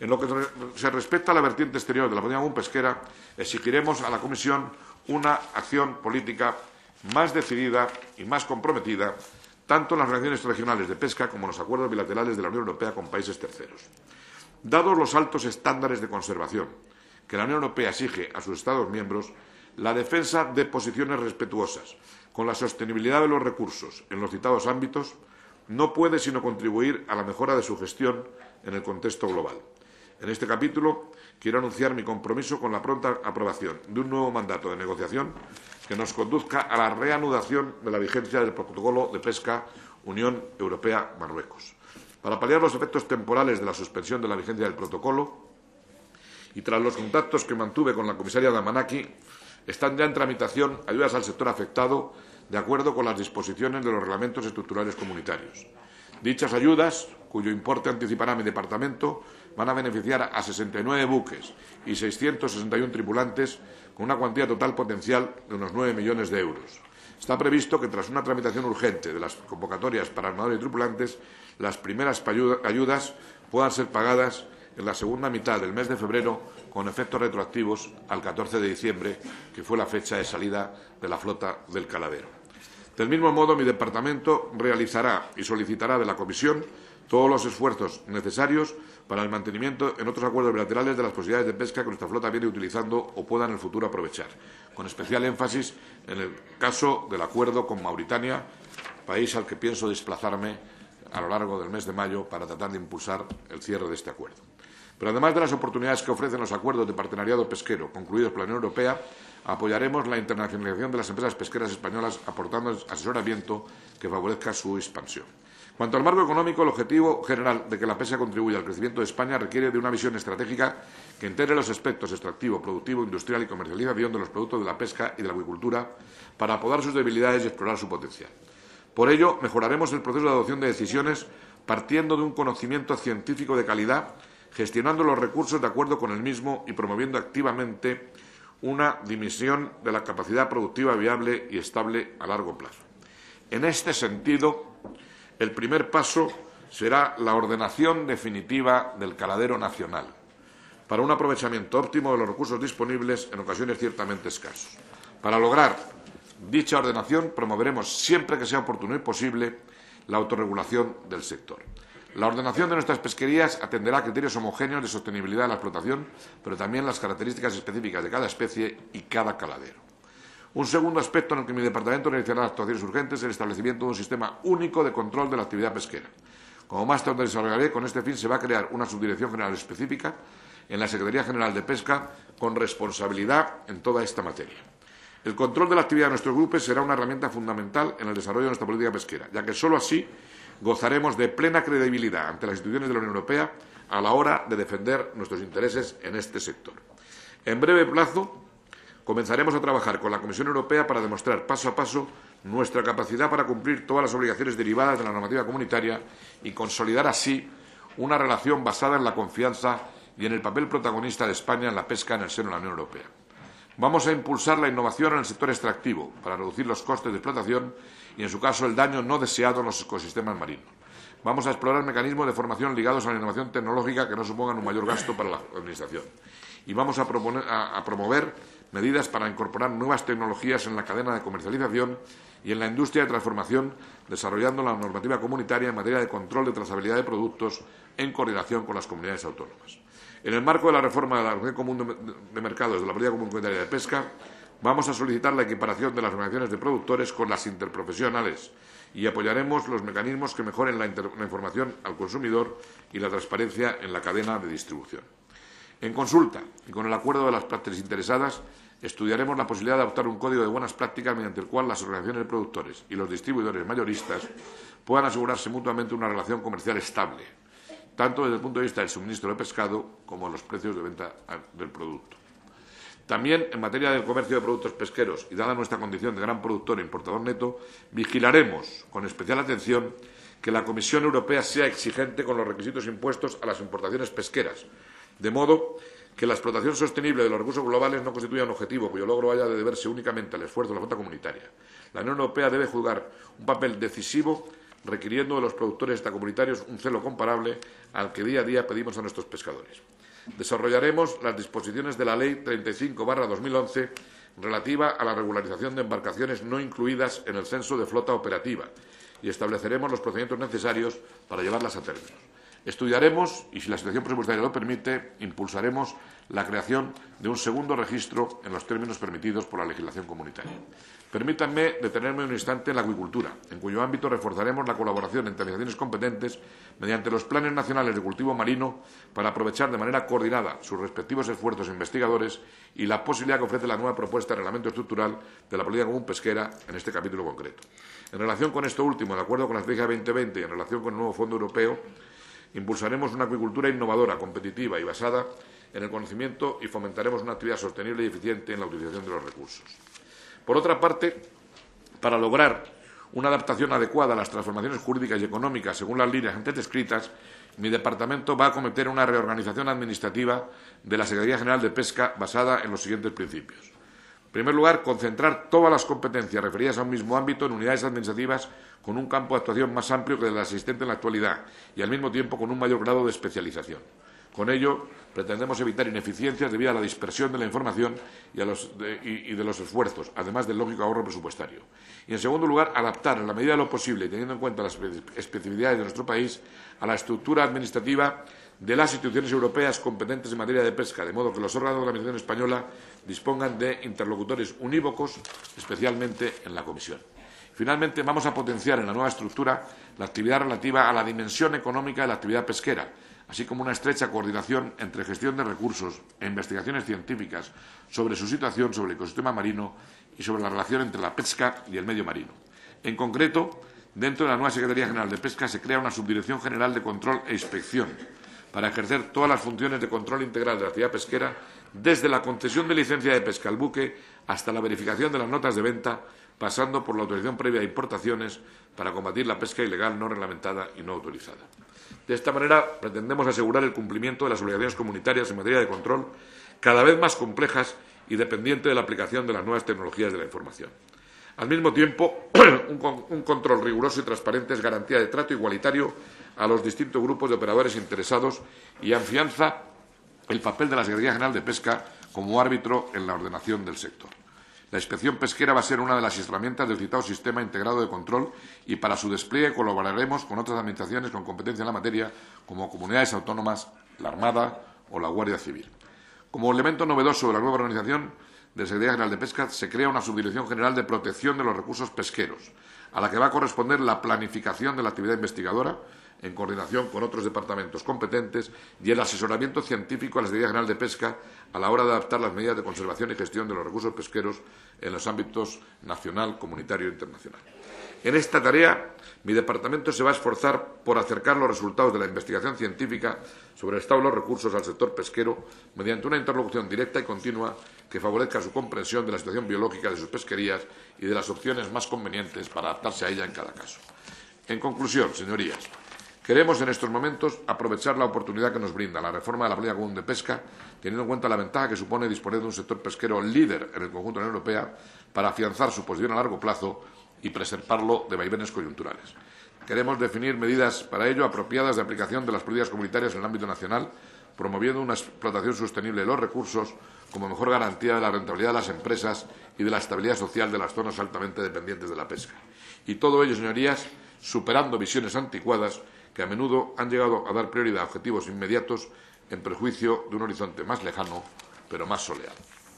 En lo que se respecta a la vertiente exterior de la política común pesquera, exigiremos a la Comisión una acción política más decidida y más comprometida, tanto en las relaciones regionales de pesca como en los acuerdos bilaterales de la Unión Europea con países terceros. Dados los altos estándares de conservación que la Unión Europea exige a sus Estados miembros, la defensa de posiciones respetuosas con la sostenibilidad de los recursos en los citados ámbitos no puede sino contribuir a la mejora de su gestión en el contexto global. En este capítulo quiero anunciar mi compromiso con la pronta aprobación de un nuevo mandato de negociación que nos conduzca a la reanudación de la vigencia del Protocolo de Pesca Unión Europea-Marruecos. Para paliar los efectos temporales de la suspensión de la vigencia del protocolo y tras los contactos que mantuve con la comisaria Damanaki, están ya en tramitación ayudas al sector afectado de acuerdo con las disposiciones de los reglamentos estructurales comunitarios. Dichas ayudas, cuyo importe anticipará mi departamento, van a beneficiar a sesenta y nueve buques y seiscientos sesenta y uno tripulantes con una cuantía total potencial de unos nueve millones de euros. Está previsto que, tras una tramitación urgente de las convocatorias para armadores y tripulantes, las primeras ayudas puedan ser pagadas en la segunda mitad del mes de febrero, con efectos retroactivos al catorce de diciembre, que fue la fecha de salida de la flota del caladero. Del mismo modo, mi departamento realizará y solicitará de la Comisión todos los esfuerzos necesarios para el mantenimiento en otros acuerdos bilaterales de las posibilidades de pesca que nuestra flota viene utilizando o pueda en el futuro aprovechar, con especial énfasis en el caso del acuerdo con Mauritania, país al que pienso desplazarme a lo largo del mes de mayo para tratar de impulsar el cierre de este acuerdo. Pero además de las oportunidades que ofrecen los acuerdos de partenariado pesquero concluidos por la Unión Europea, apoyaremos la internacionalización de las empresas pesqueras españolas aportando asesoramiento que favorezca su expansión. Cuanto al marco económico, el objetivo general de que la pesca contribuya al crecimiento de España requiere de una visión estratégica que integre los aspectos extractivo, productivo, industrial y comercialización de los productos de la pesca y de la acuicultura para apodar sus debilidades y explorar su potencial. Por ello, mejoraremos el proceso de adopción de decisiones partiendo de un conocimiento científico de calidad, gestionando los recursos de acuerdo con el mismo y promoviendo activamente una dimensión de la capacidad productiva viable y estable a largo plazo. En este sentido, el primer paso será la ordenación definitiva del caladero nacional, para un aprovechamiento óptimo de los recursos disponibles, en ocasiones ciertamente escasos. Para lograr dicha ordenación, promoveremos, siempre que sea oportuno y posible, la autorregulación del sector. La ordenación de nuestras pesquerías atenderá a criterios homogéneos de sostenibilidad de la explotación, pero también las características específicas de cada especie y cada caladero. Un segundo aspecto en el que mi departamento realizará actuaciones urgentes es el establecimiento de un sistema único de control de la actividad pesquera. Como más tarde desarrollaré, con este fin se va a crear una subdirección general específica en la Secretaría General de Pesca con responsabilidad en toda esta materia. El control de la actividad de nuestros grupos será una herramienta fundamental en el desarrollo de nuestra política pesquera, ya que sólo así gozaremos de plena credibilidad ante las instituciones de la Unión Europea a la hora de defender nuestros intereses en este sector. En breve plazo, comenzaremos a trabajar con la Comisión Europea para demostrar paso a paso nuestra capacidad para cumplir todas las obligaciones derivadas de la normativa comunitaria y consolidar así una relación basada en la confianza y en el papel protagonista de España en la pesca en el seno de la Unión Europea. Vamos a impulsar la innovación en el sector extractivo para reducir los costes de explotación y, en su caso, el daño no deseado en los ecosistemas marinos. Vamos a explorar mecanismos de formación ligados a la innovación tecnológica que no supongan un mayor gasto para la Administración. Y vamos a, proponer, a, a promover medidas para incorporar nuevas tecnologías en la cadena de comercialización y en la industria de transformación, desarrollando la normativa comunitaria en materia de control de trazabilidad de productos en coordinación con las comunidades autónomas. En el marco de la reforma de la Organización Común de Mercados de la Política Comunitaria de Pesca, vamos a solicitar la equiparación de las organizaciones de productores con las interprofesionales y apoyaremos los mecanismos que mejoren la, la información al consumidor y la transparencia en la cadena de distribución. En consulta y con el acuerdo de las partes interesadas, estudiaremos la posibilidad de adoptar un código de buenas prácticas mediante el cual las organizaciones de productores y los distribuidores mayoristas puedan asegurarse mutuamente una relación comercial estable, tanto desde el punto de vista del suministro de pescado como de los precios de venta del producto. También, en materia del comercio de productos pesqueros y dada nuestra condición de gran productor e importador neto, vigilaremos con especial atención que la Comisión Europea sea exigente con los requisitos impuestos a las importaciones pesqueras, de modo que la explotación sostenible de los recursos globales no constituya un objetivo cuyo logro haya de deberse únicamente al esfuerzo de la flota comunitaria. La Unión Europea debe jugar un papel decisivo requiriendo de los productores extracomunitarios un celo comparable al que día a día pedimos a nuestros pescadores. Desarrollaremos las disposiciones de la Ley treinta y cinco barra dos mil once relativa a la regularización de embarcaciones no incluidas en el censo de flota operativa y estableceremos los procedimientos necesarios para llevarlas a término. Estudiaremos y, si la situación presupuestaria lo permite, impulsaremos la creación de un segundo registro en los términos permitidos por la legislación comunitaria. Permítanme detenerme un instante en la acuicultura, en cuyo ámbito reforzaremos la colaboración entre administraciones competentes mediante los planes nacionales de cultivo marino para aprovechar de manera coordinada sus respectivos esfuerzos investigadores y la posibilidad que ofrece la nueva propuesta de reglamento estructural de la política común pesquera en este capítulo concreto. En relación con esto último, de acuerdo con la Estrategia veinte veinte y en relación con el nuevo Fondo Europeo, impulsaremos una acuicultura innovadora, competitiva y basada en el conocimiento y fomentaremos una actividad sostenible y eficiente en la utilización de los recursos. Por otra parte, para lograr una adaptación adecuada a las transformaciones jurídicas y económicas según las líneas antes descritas, mi departamento va a acometer una reorganización administrativa de la Secretaría General de Pesca basada en los siguientes principios. En primer lugar, concentrar todas las competencias referidas a un mismo ámbito en unidades administrativas con un campo de actuación más amplio que el existente en la actualidad y, al mismo tiempo, con un mayor grado de especialización. Con ello, pretendemos evitar ineficiencias debido a la dispersión de la información y, a los, de, y, y de los esfuerzos, además del lógico ahorro presupuestario. Y, en segundo lugar, adaptar, en la medida de lo posible y teniendo en cuenta las especificidades de nuestro país, a la estructura administrativa de las instituciones europeas competentes en materia de pesca, de modo que los órganos de la Administración española dispongan de interlocutores unívocos, especialmente en la Comisión. Finalmente, vamos a potenciar en la nueva estructura la actividad relativa a la dimensión económica de la actividad pesquera, así como una estrecha coordinación entre gestión de recursos e investigaciones científicas sobre su situación sobre el ecosistema marino y sobre la relación entre la pesca y el medio marino. En concreto, dentro de la nueva Secretaría General de Pesca se crea una Subdirección General de Control e Inspección para ejercer todas las funciones de control integral de la actividad pesquera, desde la concesión de licencia de pesca al buque hasta la verificación de las notas de venta, pasando por la autorización previa de importaciones para combatir la pesca ilegal no reglamentada y no autorizada. De esta manera, pretendemos asegurar el cumplimiento de las obligaciones comunitarias en materia de control, cada vez más complejas y dependientes de la aplicación de las nuevas tecnologías de la información. Al mismo tiempo, un, un control riguroso y transparente es garantía de trato igualitario a los distintos grupos de operadores interesados y afianza el papel de la Secretaría General de Pesca como árbitro en la ordenación del sector. La inspección pesquera va a ser una de las herramientas del citado sistema integrado de control y para su despliegue colaboraremos con otras administraciones con competencia en la materia, como comunidades autónomas, la Armada o la Guardia Civil. Como elemento novedoso de la nueva organización de la Secretaría General de Pesca, se crea una Subdirección General de Protección de los Recursos Pesqueros, a la que va a corresponder la planificación de la actividad investigadora, en coordinación con otros departamentos competentes, y el asesoramiento científico a la Secretaría General de Pesca a la hora de adaptar las medidas de conservación y gestión de los recursos pesqueros en los ámbitos nacional, comunitario e internacional. En esta tarea, mi departamento se va a esforzar por acercar los resultados de la investigación científica sobre el estado de los recursos al sector pesquero mediante una interlocución directa y continua que favorezca su comprensión de la situación biológica de sus pesquerías y de las opciones más convenientes para adaptarse a ella en cada caso. En conclusión, señorías, queremos en estos momentos aprovechar la oportunidad que nos brinda la reforma de la política común de pesca, teniendo en cuenta la ventaja que supone disponer de un sector pesquero líder en el conjunto de la Unión Europea para afianzar su posición a largo plazo y preservarlo de vaivenes coyunturales. Queremos definir medidas para ello apropiadas de aplicación de las políticas comunitarias en el ámbito nacional, promoviendo una explotación sostenible de los recursos como mejor garantía de la rentabilidad de las empresas y de la estabilidad social de las zonas altamente dependientes de la pesca. Y todo ello, señorías, superando visiones anticuadas que a menudo han llegado a dar prioridad a objetivos inmediatos en perjuicio de un horizonte más lejano, pero más soleado.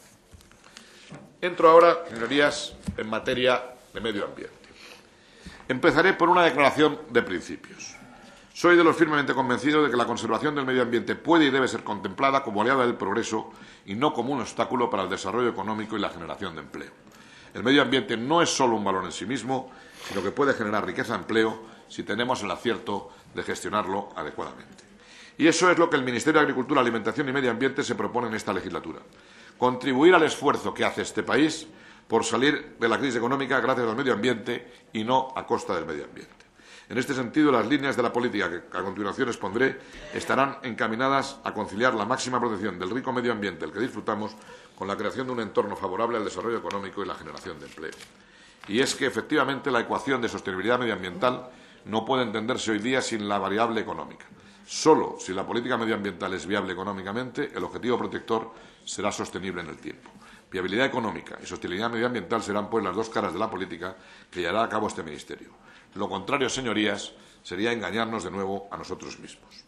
Entro ahora, señorías, en materia de medio ambiente. Empezaré por una declaración de principios. Soy de los firmemente convencidos de que la conservación del medio ambiente puede y debe ser contemplada como aliada del progreso y no como un obstáculo para el desarrollo económico y la generación de empleo. El medio ambiente no es solo un valor en sí mismo, sino que puede generar riqueza de empleo si tenemos el acierto de gestionarlo adecuadamente. Y eso es lo que el Ministerio de Agricultura, Alimentación y Medio Ambiente se propone en esta legislatura. Contribuir al esfuerzo que hace este país por salir de la crisis económica gracias al medio ambiente y no a costa del medio ambiente. En este sentido, las líneas de la política que a continuación expondré estarán encaminadas a conciliar la máxima protección del rico medio ambiente del que disfrutamos con la creación de un entorno favorable al desarrollo económico y la generación de empleo. Y es que, efectivamente, la ecuación de sostenibilidad medioambiental no puede entenderse hoy día sin la variable económica. Solo si la política medioambiental es viable económicamente, el objetivo protector será sostenible en el tiempo. Viabilidad económica y sostenibilidad medioambiental serán, pues, las dos caras de la política que llevará a cabo este Ministerio. Lo contrario, señorías, sería engañarnos de nuevo a nosotros mismos.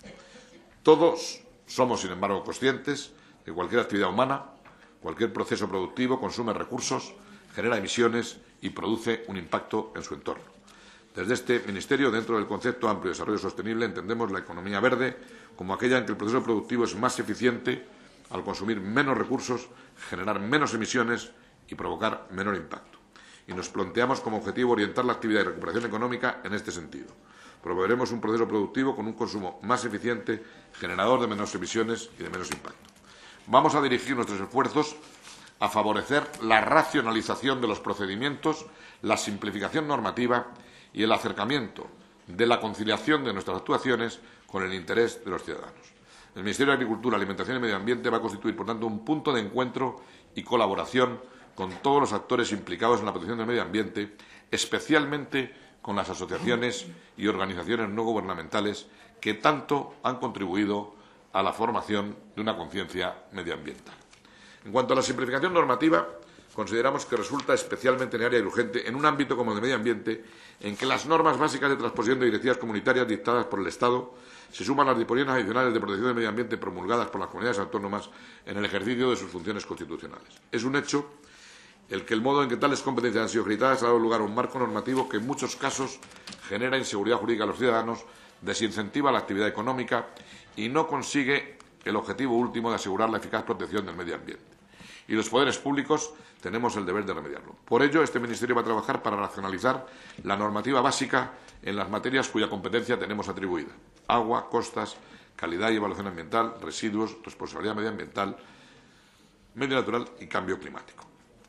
Todos somos, sin embargo, conscientes de que cualquier actividad humana, cualquier proceso productivo consume recursos, genera emisiones y produce un impacto en su entorno. Desde este Ministerio, dentro del concepto amplio de desarrollo sostenible, entendemos la economía verde como aquella en que el proceso productivo es más eficiente al consumir menos recursos, generar menos emisiones y provocar menor impacto. Y nos planteamos como objetivo orientar la actividad y recuperación económica en este sentido. Promoveremos un proceso productivo con un consumo más eficiente, generador de menos emisiones y de menos impacto. Vamos a dirigir nuestros esfuerzos a favorecer la racionalización de los procedimientos, la simplificación normativa y el acercamiento de la conciliación de nuestras actuaciones con el interés de los ciudadanos. El Ministerio de Agricultura, Alimentación y Medio Ambiente va a constituir, por tanto, un punto de encuentro y colaboración con todos los actores implicados en la protección del medio ambiente, especialmente con las asociaciones y organizaciones no gubernamentales que tanto han contribuido a la formación de una conciencia medioambiental. En cuanto a la simplificación normativa, consideramos que resulta especialmente necesaria y urgente en un ámbito como el de medio ambiente, en que las normas básicas de transposición de directivas comunitarias dictadas por el Estado se suman a las disposiciones adicionales de protección del medio ambiente promulgadas por las comunidades autónomas en el ejercicio de sus funciones constitucionales. Es un hecho el que el modo en que tales competencias han sido acreditadas ha dado lugar a un marco normativo que en muchos casos genera inseguridad jurídica a los ciudadanos, desincentiva la actividad económica y no consigue el objetivo último de asegurar la eficaz protección del medio ambiente. Y los poderes públicos tenemos el deber de remediarlo. Por ello, este Ministerio va a trabajar para racionalizar la normativa básica en las materias cuya competencia tenemos atribuida: agua, costas, calidad y evaluación ambiental, residuos, responsabilidad medioambiental, medio natural y cambio climático.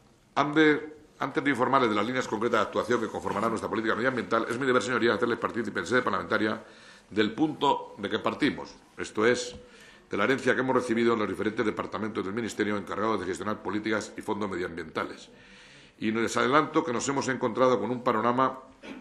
Antes de informarles de las líneas concretas de actuación que conformarán nuestra política medioambiental, es mi deber, señorías, hacerles partícipe en sede parlamentaria del punto de que partimos, esto es, de la herencia que hemos recibido en los diferentes departamentos del Ministerio encargados de gestionar políticas y fondos medioambientales. Y les adelanto que nos hemos encontrado con un panorama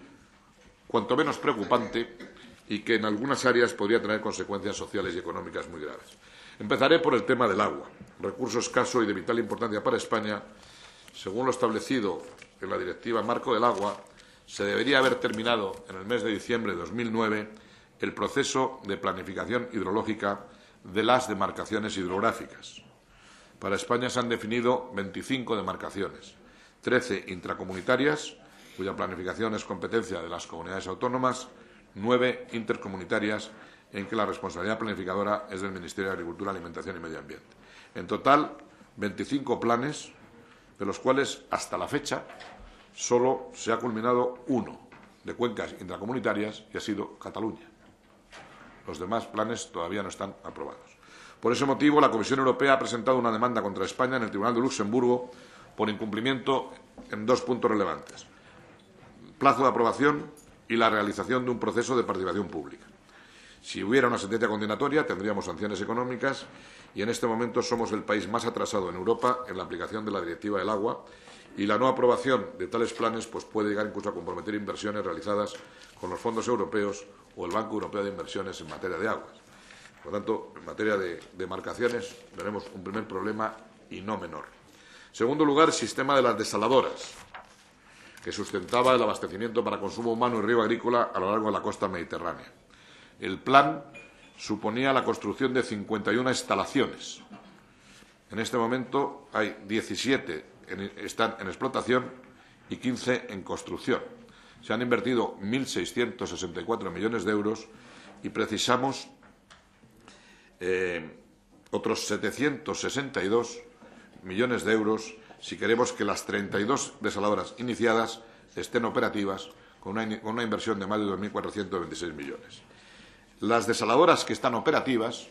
cuanto menos preocupante y que en algunas áreas podría tener consecuencias sociales y económicas muy graves. Empezaré por el tema del agua, recurso escaso y de vital importancia para España. Según lo establecido en la Directiva Marco del Agua, se debería haber terminado en el mes de diciembre de dos mil nueve el proceso de planificación hidrológica de las demarcaciones hidrográficas. Para España se han definido veinticinco demarcaciones, trece intracomunitarias, cuya planificación es competencia de las comunidades autónomas, nueve intercomunitarias, en que la responsabilidad planificadora es del Ministerio de Agricultura, Alimentación y Medio Ambiente. En total, veinticinco planes, de los cuales, hasta la fecha, solo se ha culminado uno de cuencas intracomunitarias y ha sido Cataluña. Los demás planes todavía no están aprobados. Por ese motivo, la Comisión Europea ha presentado una demanda contra España en el Tribunal de Luxemburgo por incumplimiento en dos puntos relevantes: el plazo de aprobación y la realización de un proceso de participación pública. Si hubiera una sentencia condenatoria, tendríamos sanciones económicas y en este momento somos el país más atrasado en Europa en la aplicación de la Directiva del Agua, y la no aprobación de tales planes pues, puede llegar incluso a comprometer inversiones realizadas con los fondos europeos o el Banco Europeo de Inversiones en materia de aguas. Por lo tanto, en materia de demarcaciones veremos un primer problema y no menor. En segundo lugar, el sistema de las desaladoras, que sustentaba el abastecimiento para consumo humano y riego agrícola a lo largo de la costa mediterránea. El plan suponía la construcción de cincuenta y una instalaciones. En este momento hay diecisiete en, están en explotación y quince en construcción. Se han invertido mil seiscientos sesenta y cuatro millones de euros y precisamos eh, otros setecientos sesenta y dos millones de euros si queremos que las treinta y dos desaladoras iniciadas estén operativas con una, con una inversión de más de dos mil cuatrocientos veintiséis millones. Las desaladoras que están operativas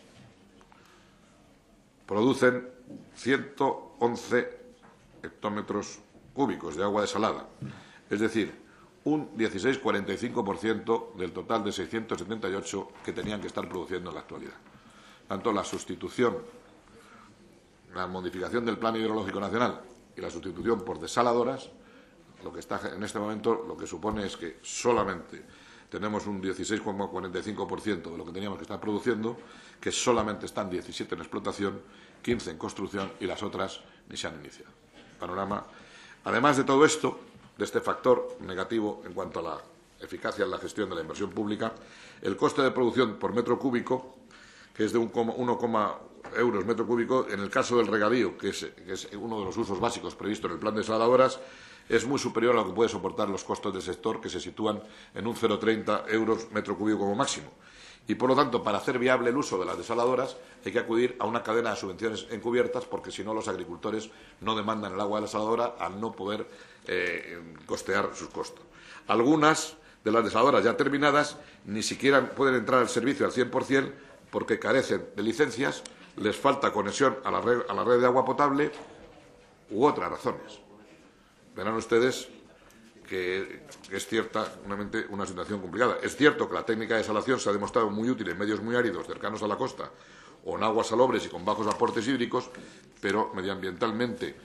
producen ciento once hectómetros cúbicos de agua desalada, es decir, un dieciséis coma cuarenta y cinco por ciento del total de seiscientos setenta y ocho que tenían que estar produciendo en la actualidad. Tanto la sustitución, la modificación del Plan Hidrológico Nacional y la sustitución por desaladoras, lo que está en este momento lo que supone es que solamente tenemos un dieciséis coma cuarenta y cinco por ciento de lo que teníamos que estar produciendo, que solamente están diecisiete en explotación, quince en construcción y las otras ni se han iniciado. Panorama. Además de todo esto, de este factor negativo en cuanto a la eficacia en la gestión de la inversión pública, el coste de producción por metro cúbico, que es de uno coma euros metro cúbico, en el caso del regadío, que es, que es uno de los usos básicos previstos en el plan de desaladoras, es muy superior a lo que puede soportar los costos del sector, que se sitúan en un cero coma treinta euros metro cúbico como máximo. Y, por lo tanto, para hacer viable el uso de las desaladoras hay que acudir a una cadena de subvenciones encubiertas, porque si no los agricultores no demandan el agua de la desaladora al no poder eh, costear sus costos. Algunas de las desaladoras ya terminadas ni siquiera pueden entrar al servicio al cien por cien porque carecen de licencias, les falta conexión a la red, a la red de agua potable u otras razones. Verán ustedes que es cierta una situación complicada. Es cierto que la técnica de desalación se ha demostrado muy útil en medios muy áridos, cercanos a la costa, o en aguas salobres y con bajos aportes hídricos, pero medioambientalmente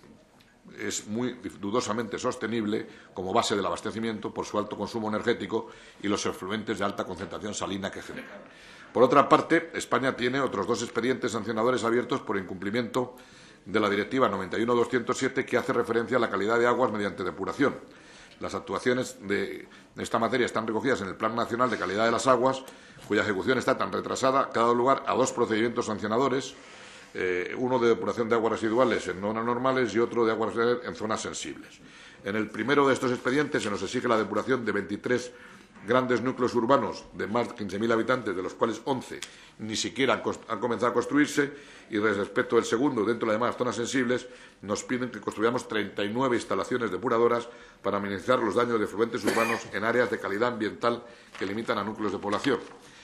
es muy dudosamente sostenible como base del abastecimiento por su alto consumo energético y los efluentes de alta concentración salina que generan. Por otra parte, España tiene otros dos expedientes sancionadores abiertos por incumplimiento de la Directiva noventa y uno barra doscientos siete, que hace referencia a la calidad de aguas mediante depuración. Las actuaciones de esta materia están recogidas en el Plan Nacional de Calidad de las Aguas, cuya ejecución está tan retrasada que ha dado lugar a dos procedimientos sancionadores, eh, uno de depuración de aguas residuales en zonas normales y otro de aguas residuales en zonas sensibles. En el primero de estos expedientes se nos exige la depuración de veintitrés grandes núcleos urbanos de más de quince mil habitantes, de los cuales once ni siquiera han, han comenzado a construirse, y respecto del segundo, dentro de las demás zonas sensibles, nos piden que construyamos treinta y nueve instalaciones depuradoras para minimizar los daños de efluentes urbanos en áreas de calidad ambiental que limitan a núcleos de población.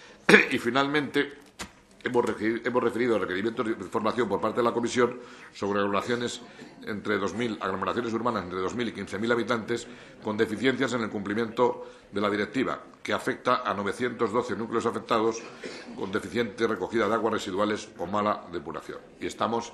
Y, finalmente, hemos referido requerimientos de información por parte de la Comisión sobre aglomeraciones entre dos mil aglomeraciones urbanas entre dos mil y quince mil habitantes con deficiencias en el cumplimiento de la directiva, que afecta a novecientos doce núcleos afectados con deficiente recogida de aguas residuales o mala depuración. Y estamos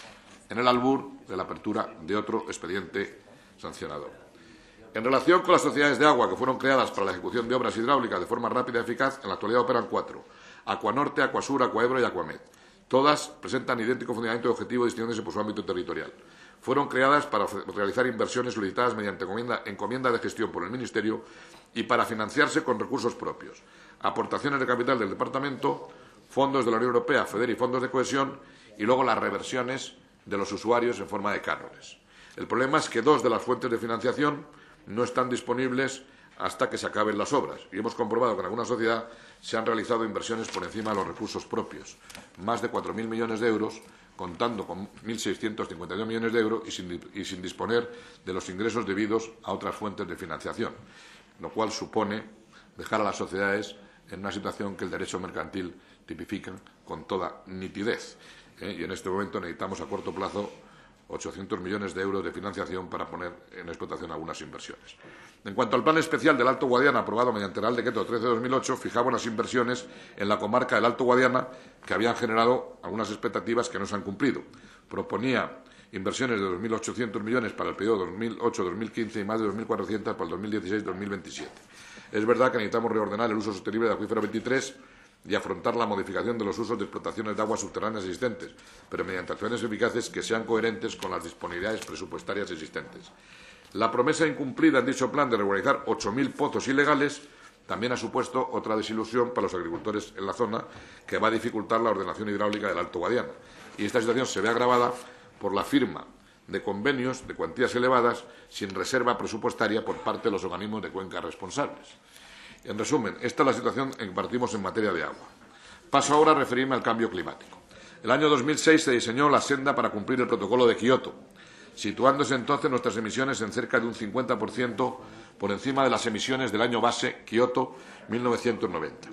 en el albur de la apertura de otro expediente sancionador. En relación con las sociedades de agua que fueron creadas para la ejecución de obras hidráulicas de forma rápida y eficaz, en la actualidad operan cuatro: Acuanorte, Acuasur, Acuaebro y Acuamed. Todas presentan idéntico funcionamiento y objetivo distinguiéndose por su ámbito territorial. Fueron creadas para realizar inversiones solicitadas mediante encomienda, encomienda de gestión por el Ministerio y para financiarse con recursos propios, aportaciones de capital del Departamento, fondos de la Unión Europea, FEDER y fondos de cohesión, y luego las reversiones de los usuarios en forma de cánones. El problema es que dos de las fuentes de financiación no están disponibles hasta que se acaben las obras, y hemos comprobado que en alguna sociedad se han realizado inversiones por encima de los recursos propios, más de cuatro mil millones de euros, contando con mil seiscientos cincuenta y dos millones de euros y sin, y sin disponer de los ingresos debidos a otras fuentes de financiación, lo cual supone dejar a las sociedades en una situación que el derecho mercantil tipifica con toda nitidez. ¿eh? Y en este momento necesitamos a corto plazo ochocientos millones de euros de financiación para poner en explotación algunas inversiones. En cuanto al plan especial del Alto Guadiana, aprobado mediante el Real Decreto trece barra dos mil ocho, fijaba unas inversiones en la comarca del Alto Guadiana que habían generado algunas expectativas que no se han cumplido. Proponía inversiones de dos mil ochocientos millones para el periodo dos mil ocho a dos mil quince y más de dos mil cuatrocientos para el dos mil dieciséis a dos mil veintisiete. Es verdad que necesitamos reordenar el uso sostenible de Acuífero veintitrés y afrontar la modificación de los usos de explotaciones de aguas subterráneas existentes, pero mediante acciones eficaces que sean coherentes con las disponibilidades presupuestarias existentes. La promesa incumplida en dicho plan de regularizar ocho mil pozos ilegales también ha supuesto otra desilusión para los agricultores en la zona, que va a dificultar la ordenación hidráulica del Alto Guadiana. Y esta situación se ve agravada por la firma de convenios de cuantías elevadas sin reserva presupuestaria por parte de los organismos de cuenca responsables. En resumen, esta es la situación en que partimos en materia de agua. Paso ahora a referirme al cambio climático. El año dos mil seis se diseñó la senda para cumplir el protocolo de Kioto, situándose entonces nuestras emisiones en cerca de un cincuenta por ciento por encima de las emisiones del año base Kioto mil novecientos noventa.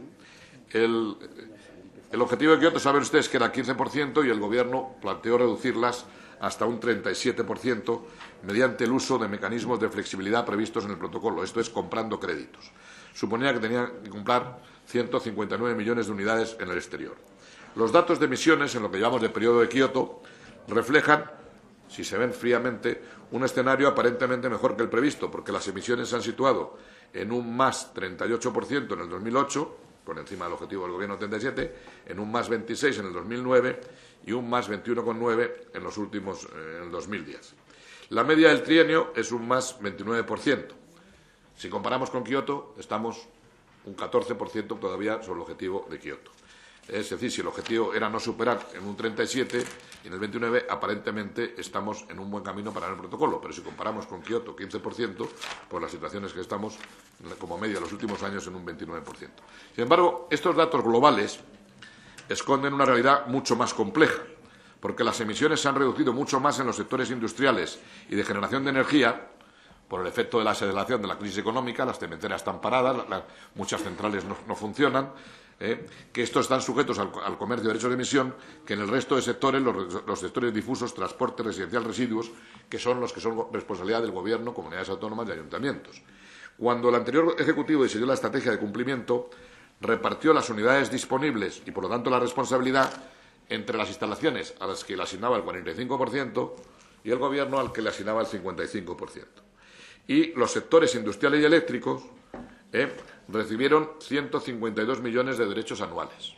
El, el objetivo de Kioto, saben ustedes, que era el quince por ciento y el Gobierno planteó reducirlas hasta un treinta y siete por ciento mediante el uso de mecanismos de flexibilidad previstos en el protocolo, esto es, comprando créditos. Suponía que tenía que comprar ciento cincuenta y nueve millones de unidades en el exterior. Los datos de emisiones en lo que llevamos de periodo de Kioto reflejan si se ven fríamente, un escenario aparentemente mejor que el previsto, porque las emisiones se han situado en un más treinta y ocho por ciento en el dos mil ocho, por encima del objetivo del Gobierno treinta y siete por ciento, en un más veintiséis por ciento en el dos mil nueve y un más veintiuno coma nueve por ciento en los últimos, eh, en el dos mil diez. La media del trienio es un más veintinueve por ciento. Si comparamos con Kioto, estamos un catorce por ciento todavía sobre el objetivo de Kioto. Es decir, si el objetivo era no superar en un treinta y siete y en el veintinueve, aparentemente estamos en un buen camino para el protocolo. Pero si comparamos con Kioto, quince por ciento, por las situaciones que estamos, como media de los últimos años, en un veintinueve por ciento. Sin embargo, estos datos globales esconden una realidad mucho más compleja, porque las emisiones se han reducido mucho más en los sectores industriales y de generación de energía, por el efecto de la aceleración de la crisis económica. Las cementeras están paradas, la, la, muchas centrales no, no funcionan, eh, que estos están sujetos al, al comercio de derechos de emisión, que en el resto de sectores, los, los sectores difusos, transporte, residencial, residuos, que son los que son responsabilidad del Gobierno, comunidades autónomas y ayuntamientos. Cuando el anterior Ejecutivo diseñó la estrategia de cumplimiento, repartió las unidades disponibles y, por lo tanto, la responsabilidad entre las instalaciones a las que le asignaba el cuarenta y cinco por ciento y el Gobierno al que le asignaba el cincuenta y cinco por ciento. Y los sectores industriales y eléctricos eh, recibieron ciento cincuenta y dos millones de derechos anuales.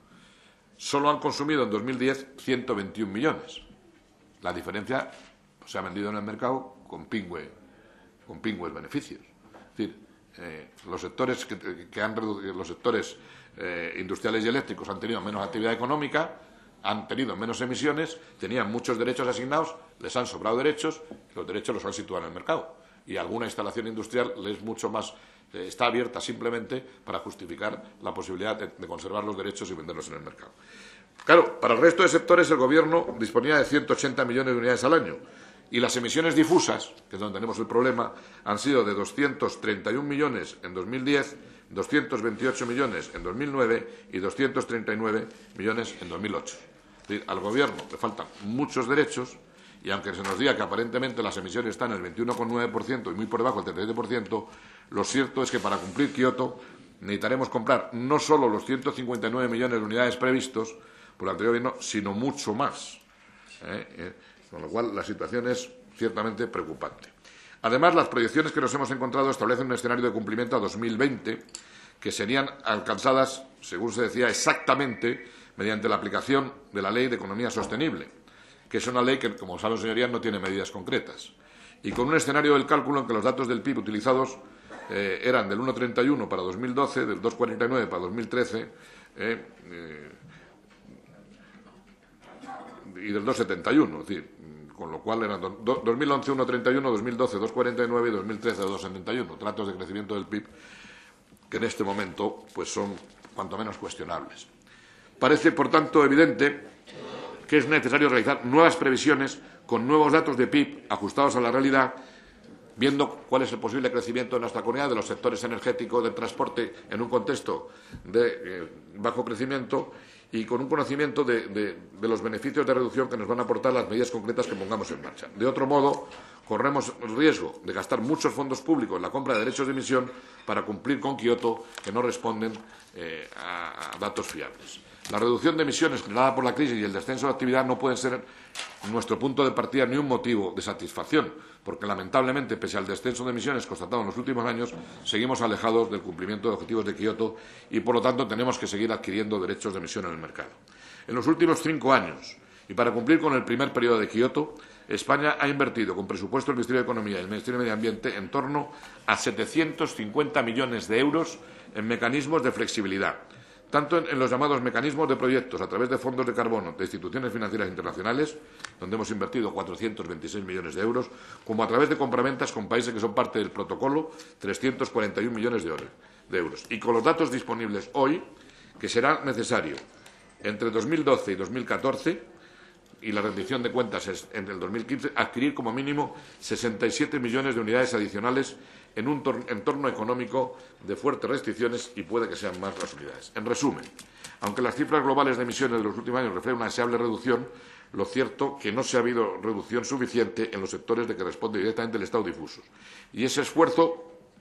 Solo han consumido en dos mil diez ciento veintiún millones. La diferencia pues, se ha vendido en el mercado con, pingüe, con pingües beneficios. Es decir, eh, los sectores, que, que han reducido, los sectores eh, industriales y eléctricos han tenido menos actividad económica, han tenido menos emisiones, tenían muchos derechos asignados, les han sobrado derechos, y los derechos los han situado en el mercado. Y alguna instalación industrial es mucho más, eh, está abierta simplemente para justificar la posibilidad de, de conservar los derechos y venderlos en el mercado. Claro, para el resto de sectores el Gobierno disponía de ciento ochenta millones de unidades al año y las emisiones difusas, que es donde tenemos el problema, han sido de doscientos treinta y un millones en dos mil diez, doscientos veintiocho millones en dos mil nueve y doscientos treinta y nueve millones en dos mil ocho. Es decir, al Gobierno le faltan muchos derechos. Y aunque se nos diga que aparentemente las emisiones están en el veintiuno coma nueve por ciento y muy por debajo del treinta y siete por ciento, lo cierto es que para cumplir Kioto necesitaremos comprar no solo los ciento cincuenta y nueve millones de unidades previstos por el anterior Gobierno, sino mucho más. ¿Eh? Eh, con lo cual, la situación es ciertamente preocupante. Además, las proyecciones que nos hemos encontrado establecen un escenario de cumplimiento a dos mil veinte que serían alcanzadas, según se decía, exactamente mediante la aplicación de la Ley de Economía Sostenible, que es una ley que, como saben señorías, no tiene medidas concretas. Y con un escenario del cálculo en que los datos del P I B utilizados eh, eran del uno coma treinta y uno para dos mil doce, del dos coma cuarenta y nueve para dos mil trece eh, eh, y del dos coma setenta y uno, es decir, con lo cual eran do, do, dos mil once uno coma treinta y uno, dos mil doce dos coma cuarenta y nueve y dos mil trece dos coma setenta y uno, tratos de crecimiento del P I B que en este momento pues son cuanto menos cuestionables. Parece, por tanto, evidente que es necesario realizar nuevas previsiones con nuevos datos de P I B ajustados a la realidad, viendo cuál es el posible crecimiento de nuestra comunidad, de los sectores energéticos, del transporte, en un contexto de eh, bajo crecimiento y con un conocimiento de, de, de los beneficios de reducción que nos van a aportar las medidas concretas que pongamos en marcha. De otro modo, corremos el riesgo de gastar muchos fondos públicos en la compra de derechos de emisión para cumplir con Kioto, que no responden eh, a, a datos fiables. La reducción de emisiones generada por la crisis y el descenso de actividad no pueden ser nuestro punto de partida ni un motivo de satisfacción, porque lamentablemente, pese al descenso de emisiones constatado en los últimos años, seguimos alejados del cumplimiento de objetivos de Kioto y, por lo tanto, tenemos que seguir adquiriendo derechos de emisión en el mercado. En los últimos cinco años, y para cumplir con el primer periodo de Kioto, España ha invertido con presupuesto del Ministerio de Economía y el Ministerio de Medio Ambiente en torno a setecientos cincuenta millones de euros en mecanismos de flexibilidad, tanto en, en los llamados mecanismos de proyectos a través de fondos de carbono de instituciones financieras internacionales, donde hemos invertido cuatrocientos veintiséis millones de euros, como a través de compraventas con países que son parte del protocolo, trescientos cuarenta y un millones de, oro, de euros. Y con los datos disponibles hoy, que será necesario entre dos mil doce y dos mil catorce, y la rendición de cuentas es en el dos mil quince, adquirir como mínimo sesenta y siete millones de unidades adicionales en un entorno económico de fuertes restricciones y puede que sean más las unidades. En resumen, aunque las cifras globales de emisiones de los últimos años reflejan una deseable reducción, lo cierto es que no se ha habido reducción suficiente en los sectores de que responde directamente el Estado difuso. Y ese esfuerzo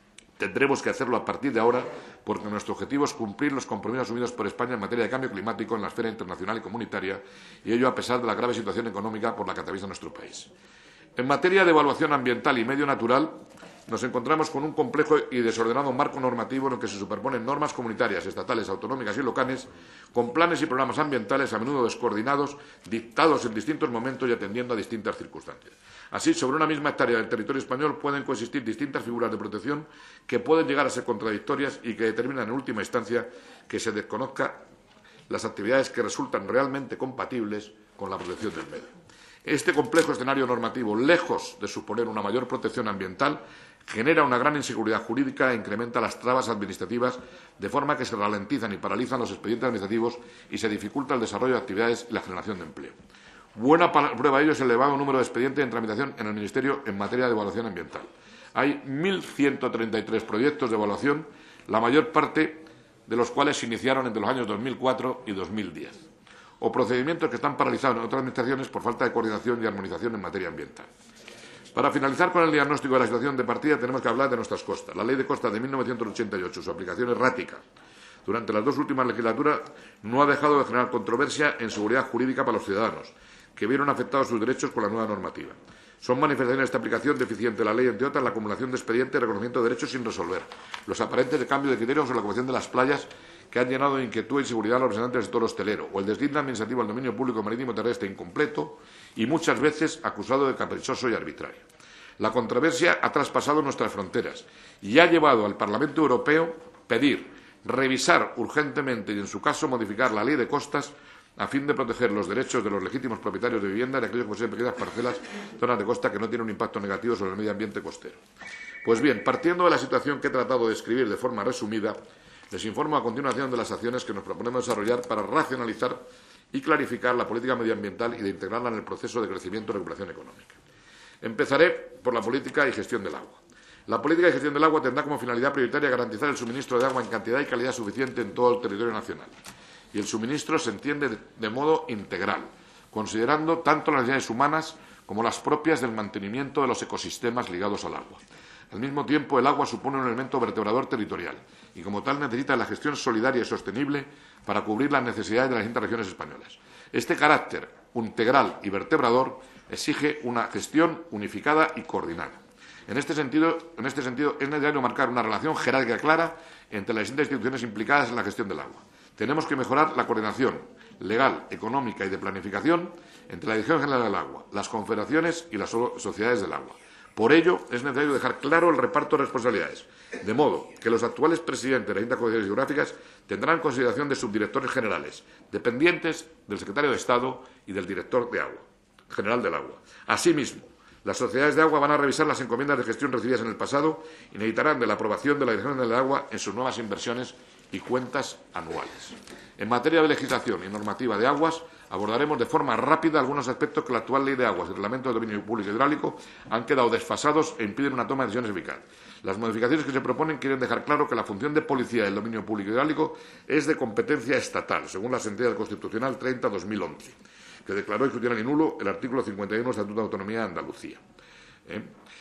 Tendremos que hacerlo a partir de ahora porque nuestro objetivo es cumplir los compromisos asumidos por España en materia de cambio climático en la esfera internacional y comunitaria, y ello a pesar de la grave situación económica por la que atraviesa nuestro país. En materia de evaluación ambiental y medio natural, nos encontramos con un complejo y desordenado marco normativo en el que se superponen normas comunitarias, estatales, autonómicas y locales, con planes y programas ambientales a menudo descoordinados, dictados en distintos momentos y atendiendo a distintas circunstancias. Así, sobre una misma hectárea del territorio español pueden coexistir distintas figuras de protección que pueden llegar a ser contradictorias y que determinan en última instancia que se desconozcan las actividades que resultan realmente compatibles con la protección del medio. Este complejo escenario normativo, lejos de suponer una mayor protección ambiental, genera una gran inseguridad jurídica e incrementa las trabas administrativas, de forma que se ralentizan y paralizan los expedientes administrativos y se dificulta el desarrollo de actividades y la generación de empleo. Buena prueba de ello es el elevado número de expedientes en tramitación en el Ministerio en materia de evaluación ambiental. Hay mil ciento treinta y tres proyectos de evaluación, la mayor parte de los cuales se iniciaron entre los años dos mil cuatro y dos mil diez, o procedimientos que están paralizados en otras administraciones por falta de coordinación y armonización en materia ambiental. Para finalizar con el diagnóstico de la situación de partida, tenemos que hablar de nuestras costas. La Ley de Costas de mil novecientos ochenta y ocho, su aplicación errática durante las dos últimas legislaturas, no ha dejado de generar controversia en seguridad jurídica para los ciudadanos, que vieron afectados sus derechos con la nueva normativa. Son manifestaciones de esta aplicación deficiente de la ley, entre otras, la acumulación de expedientes de reconocimiento de derechos sin resolver, los aparentes de cambio de criterios sobre la ocupación de las playas que han llenado de inquietud e inseguridad a los representantes del sector hostelero, o el deslinde administrativo al dominio público marítimo terrestre incompleto y muchas veces acusado de caprichoso y arbitrario. La controversia ha traspasado nuestras fronteras y ha llevado al Parlamento Europeo pedir, revisar urgentemente y, en su caso, modificar la Ley de Costas a fin de proteger los derechos de los legítimos propietarios de vivienda de aquellos que poseen pequeñas parcelas, zonas de costa que no tienen un impacto negativo sobre el medio ambiente costero. Pues bien, partiendo de la situación que he tratado de describir de forma resumida, les informo a continuación de las acciones que nos proponemos desarrollar para racionalizar y clarificar la política medioambiental y de integrarla en el proceso de crecimiento y recuperación económica. Empezaré por la política y gestión del agua. La política y gestión del agua tendrá como finalidad prioritaria garantizar el suministro de agua en cantidad y calidad suficiente en todo el territorio nacional. Y el suministro se entiende de, de modo integral, considerando tanto las necesidades humanas como las propias del mantenimiento de los ecosistemas ligados al agua. Al mismo tiempo, el agua supone un elemento vertebrador territorial y, como tal, necesita la gestión solidaria y sostenible para cubrir las necesidades de las distintas regiones españolas. Este carácter integral y vertebrador exige una gestión unificada y coordinada. En este sentido, en este sentido es necesario marcar una relación jerárquica clara entre las distintas instituciones implicadas en la gestión del agua. Tenemos que mejorar la coordinación legal, económica y de planificación entre la Dirección General del Agua, las confederaciones y las sociedades del agua. Por ello, es necesario dejar claro el reparto de responsabilidades, de modo que los actuales presidentes de las distintas comunidades geográficas tendrán consideración de subdirectores generales, dependientes del secretario de Estado y del director de agua, general del agua. Asimismo, las sociedades de agua van a revisar las encomiendas de gestión recibidas en el pasado y necesitarán de la aprobación de la Dirección General del Agua en sus nuevas inversiones y cuentas anuales. En materia de legislación y normativa de aguas, abordaremos de forma rápida algunos aspectos que la actual Ley de Aguas y el Reglamento de Dominio Público Hidráulico han quedado desfasados e impiden una toma de decisiones eficaz. Las modificaciones que se proponen quieren dejar claro que la función de policía del dominio público hidráulico es de competencia estatal, según la sentencia del Constitucional treinta barra dos mil once, que declaró inconstitucional y nulo el artículo cincuenta y uno del Estatuto de Autonomía de Andalucía. ¿Eh?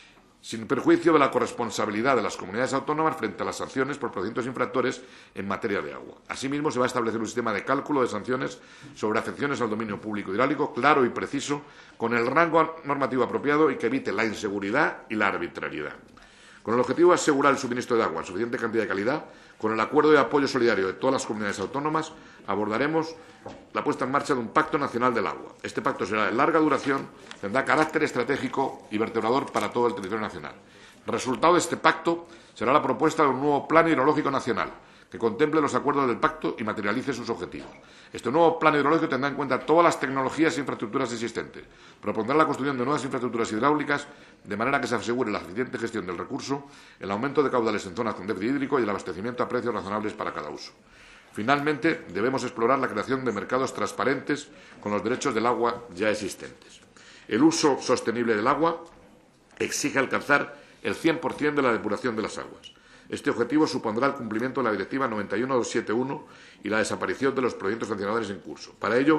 Sin perjuicio de la corresponsabilidad de las comunidades autónomas frente a las sanciones por procedimientos infractores en materia de agua. Asimismo, se va a establecer un sistema de cálculo de sanciones sobre afecciones al dominio público hidráulico claro y preciso, con el rango normativo apropiado y que evite la inseguridad y la arbitrariedad. Con el objetivo de asegurar el suministro de agua en suficiente cantidad y calidad, con el acuerdo de apoyo solidario de todas las comunidades autónomas, abordaremos la puesta en marcha de un Pacto Nacional del Agua. Este pacto será de larga duración, tendrá carácter estratégico y vertebrador para todo el territorio nacional. El resultado de este pacto será la propuesta de un nuevo Plan Hidrológico Nacional, que contemple los acuerdos del pacto y materialice sus objetivos. Este nuevo plan hidrológico tendrá en cuenta todas las tecnologías e infraestructuras existentes. Propondrá la construcción de nuevas infraestructuras hidráulicas de manera que se asegure la eficiente gestión del recurso, el aumento de caudales en zonas con déficit hídrico y el abastecimiento a precios razonables para cada uso. Finalmente, debemos explorar la creación de mercados transparentes con los derechos del agua ya existentes. El uso sostenible del agua exige alcanzar el cien por cien de la depuración de las aguas. Este objetivo supondrá el cumplimiento de la Directiva noventa y uno barra doscientos setenta y uno y la desaparición de los proyectos sancionadores en curso. Para ello,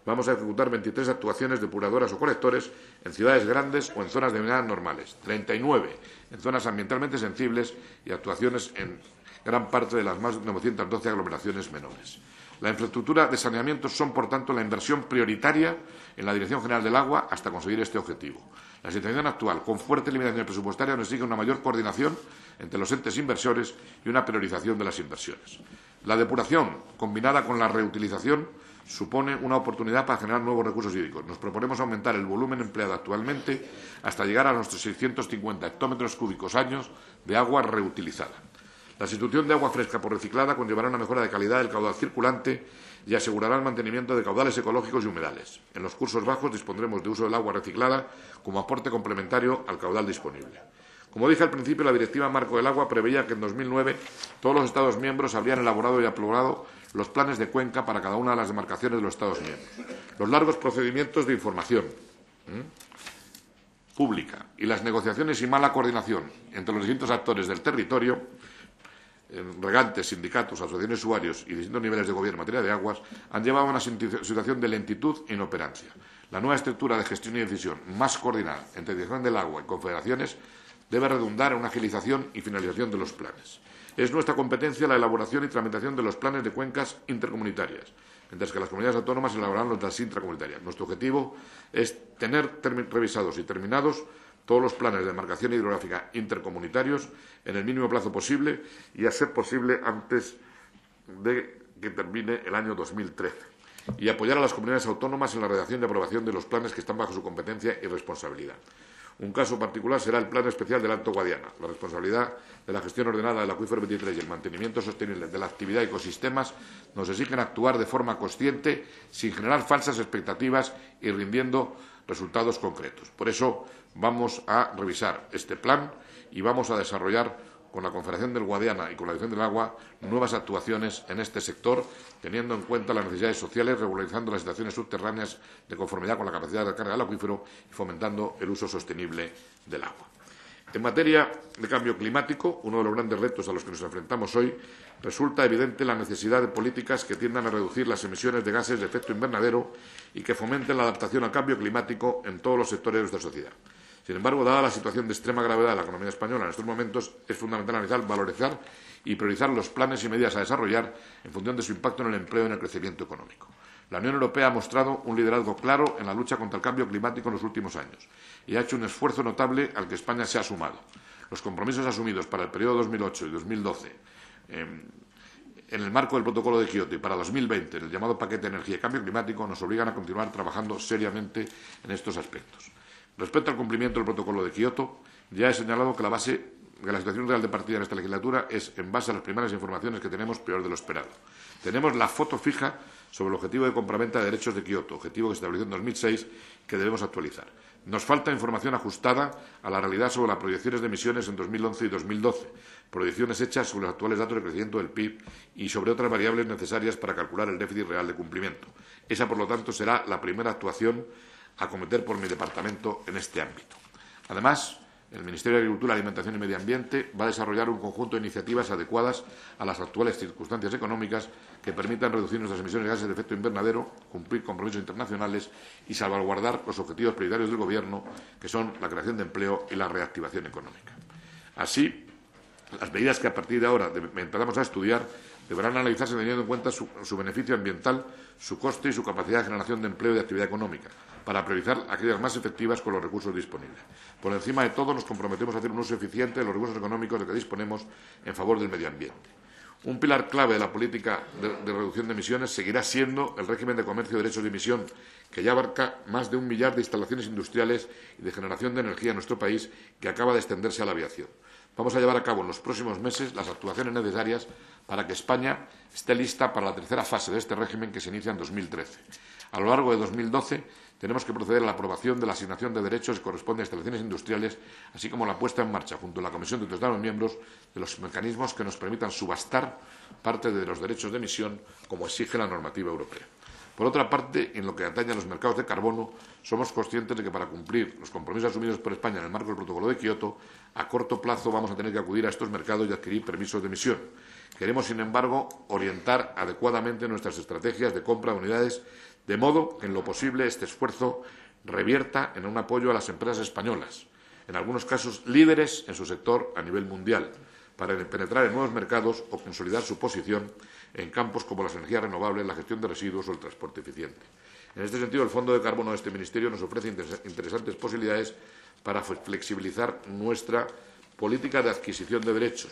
vamos a ejecutar veintitrés actuaciones depuradoras o colectores en ciudades grandes o en zonas denominadas normales, treinta y nueve en zonas ambientalmente sensibles y actuaciones en gran parte de las más de novecientas doce aglomeraciones menores. La infraestructura de saneamiento son, por tanto, la inversión prioritaria en la Dirección General del Agua hasta conseguir este objetivo. La situación actual, con fuertes limitaciones presupuestarias, nos exige una mayor coordinación entre los entes inversores y una priorización de las inversiones. La depuración, combinada con la reutilización, supone una oportunidad para generar nuevos recursos hídricos. Nos proponemos aumentar el volumen empleado actualmente hasta llegar a nuestros seiscientos cincuenta hectómetros cúbicos años de agua reutilizada. La sustitución de agua fresca por reciclada conllevará una mejora de calidad del caudal circulante y asegurará el mantenimiento de caudales ecológicos y humedales. En los cursos bajos dispondremos de uso del agua reciclada como aporte complementario al caudal disponible. Como dije al principio, la Directiva Marco del Agua preveía que en dos mil nueve todos los Estados miembros habrían elaborado y aprobado los planes de cuenca para cada una de las demarcaciones de los Estados miembros. Los largos procedimientos de información ¿eh? pública y las negociaciones y mala coordinación entre los distintos actores del territorio, regantes, sindicatos, asociaciones de usuarios y distintos niveles de gobierno en materia de aguas, han llevado a una situación de lentitud e inoperancia. La nueva estructura de gestión y decisión más coordinada entre Dirección del Agua y confederaciones debe redundar en una agilización y finalización de los planes. Es nuestra competencia la elaboración y tramitación de los planes de cuencas intercomunitarias, mientras que las comunidades autónomas elaborarán los de las intracomunitarias. Nuestro objetivo es tener revisados y terminados todos los planes de demarcación hidrográfica intercomunitarios en el mínimo plazo posible y, a ser posible, antes de que termine el año dos mil trece. Y apoyar a las comunidades autónomas en la redacción y aprobación de los planes que están bajo su competencia y responsabilidad. Un caso particular será el Plan Especial del Alto Guadiana. La responsabilidad de la gestión ordenada del acuífero veintitrés y el mantenimiento sostenible de la actividad de ecosistemas nos exigen actuar de forma consciente, sin generar falsas expectativas y rindiendo resultados concretos. Por eso vamos a revisar este plan y vamos a desarrollar con la Confederación del Guadiana y con la Dirección del Agua nuevas actuaciones en este sector, teniendo en cuenta las necesidades sociales, regularizando las estaciones subterráneas de conformidad con la capacidad de recarga del acuífero y fomentando el uso sostenible del agua. En materia de cambio climático, uno de los grandes retos a los que nos enfrentamos hoy, resulta evidente la necesidad de políticas que tiendan a reducir las emisiones de gases de efecto invernadero y que fomenten la adaptación al cambio climático en todos los sectores de nuestra sociedad. Sin embargo, dada la situación de extrema gravedad de la economía española en estos momentos, es fundamental analizar, valorizar y priorizar los planes y medidas a desarrollar en función de su impacto en el empleo y en el crecimiento económico. La Unión Europea ha mostrado un liderazgo claro en la lucha contra el cambio climático en los últimos años y ha hecho un esfuerzo notable al que España se ha sumado. Los compromisos asumidos para el periodo dos mil ocho y dos mil doce eh, en el marco del Protocolo de Kioto y para dos mil veinte en el llamado Paquete de Energía y Cambio Climático nos obligan a continuar trabajando seriamente en estos aspectos. Respecto al cumplimiento del Protocolo de Kioto, ya he señalado que la base que la situación real de partida en esta legislatura es, en base a las primeras informaciones que tenemos, peor de lo esperado. Tenemos la foto fija sobre el objetivo de compraventa de derechos de Kioto, objetivo que se estableció en dos mil seis, que debemos actualizar. Nos falta información ajustada a la realidad sobre las proyecciones de emisiones en dos mil once y dos mil doce, proyecciones hechas sobre los actuales datos de crecimiento del P I B y sobre otras variables necesarias para calcular el déficit real de cumplimiento. Esa, por lo tanto, será la primera actuación a acometer por mi departamento en este ámbito. Además, el Ministerio de Agricultura, Alimentación y Medio Ambiente va a desarrollar un conjunto de iniciativas adecuadas a las actuales circunstancias económicas que permitan reducir nuestras emisiones de gases de efecto invernadero, cumplir compromisos internacionales y salvaguardar los objetivos prioritarios del Gobierno, que son la creación de empleo y la reactivación económica. Así, las medidas que a partir de ahora empezamos a estudiar deberán analizarse teniendo en cuenta su, su beneficio ambiental, su coste y su capacidad de generación de empleo y de actividad económica, para priorizar aquellas más efectivas con los recursos disponibles. Por encima de todo, nos comprometemos a hacer un uso eficiente de los recursos económicos de que disponemos en favor del medio ambiente. Un pilar clave de la política de, de reducción de emisiones seguirá siendo el régimen de comercio de derechos de emisión, que ya abarca más de un millar de instalaciones industriales y de generación de energía en nuestro país, que acaba de extenderse a la aviación. Vamos a llevar a cabo en los próximos meses las actuaciones necesarias para que España esté lista para la tercera fase de este régimen que se inicia en dos mil trece. A lo largo de dos mil doce tenemos que proceder a la aprobación de la asignación de derechos que corresponde a instalaciones industriales, así como la puesta en marcha, junto a la Comisión de otros Estados miembros, de los mecanismos que nos permitan subastar parte de los derechos de emisión, como exige la normativa europea. Por otra parte, en lo que atañe a los mercados de carbono, somos conscientes de que para cumplir los compromisos asumidos por España en el marco del Protocolo de Kioto, a corto plazo vamos a tener que acudir a estos mercados y adquirir permisos de emisión. Queremos, sin embargo, orientar adecuadamente nuestras estrategias de compra de unidades, de modo que, en lo posible, este esfuerzo revierta en un apoyo a las empresas españolas, en algunos casos líderes en su sector a nivel mundial, para penetrar en nuevos mercados o consolidar su posición en campos como las energías renovables, la gestión de residuos o el transporte eficiente. En este sentido, el Fondo de Carbono de este Ministerio nos ofrece interesantes posibilidades para flexibilizar nuestra política de adquisición de derechos.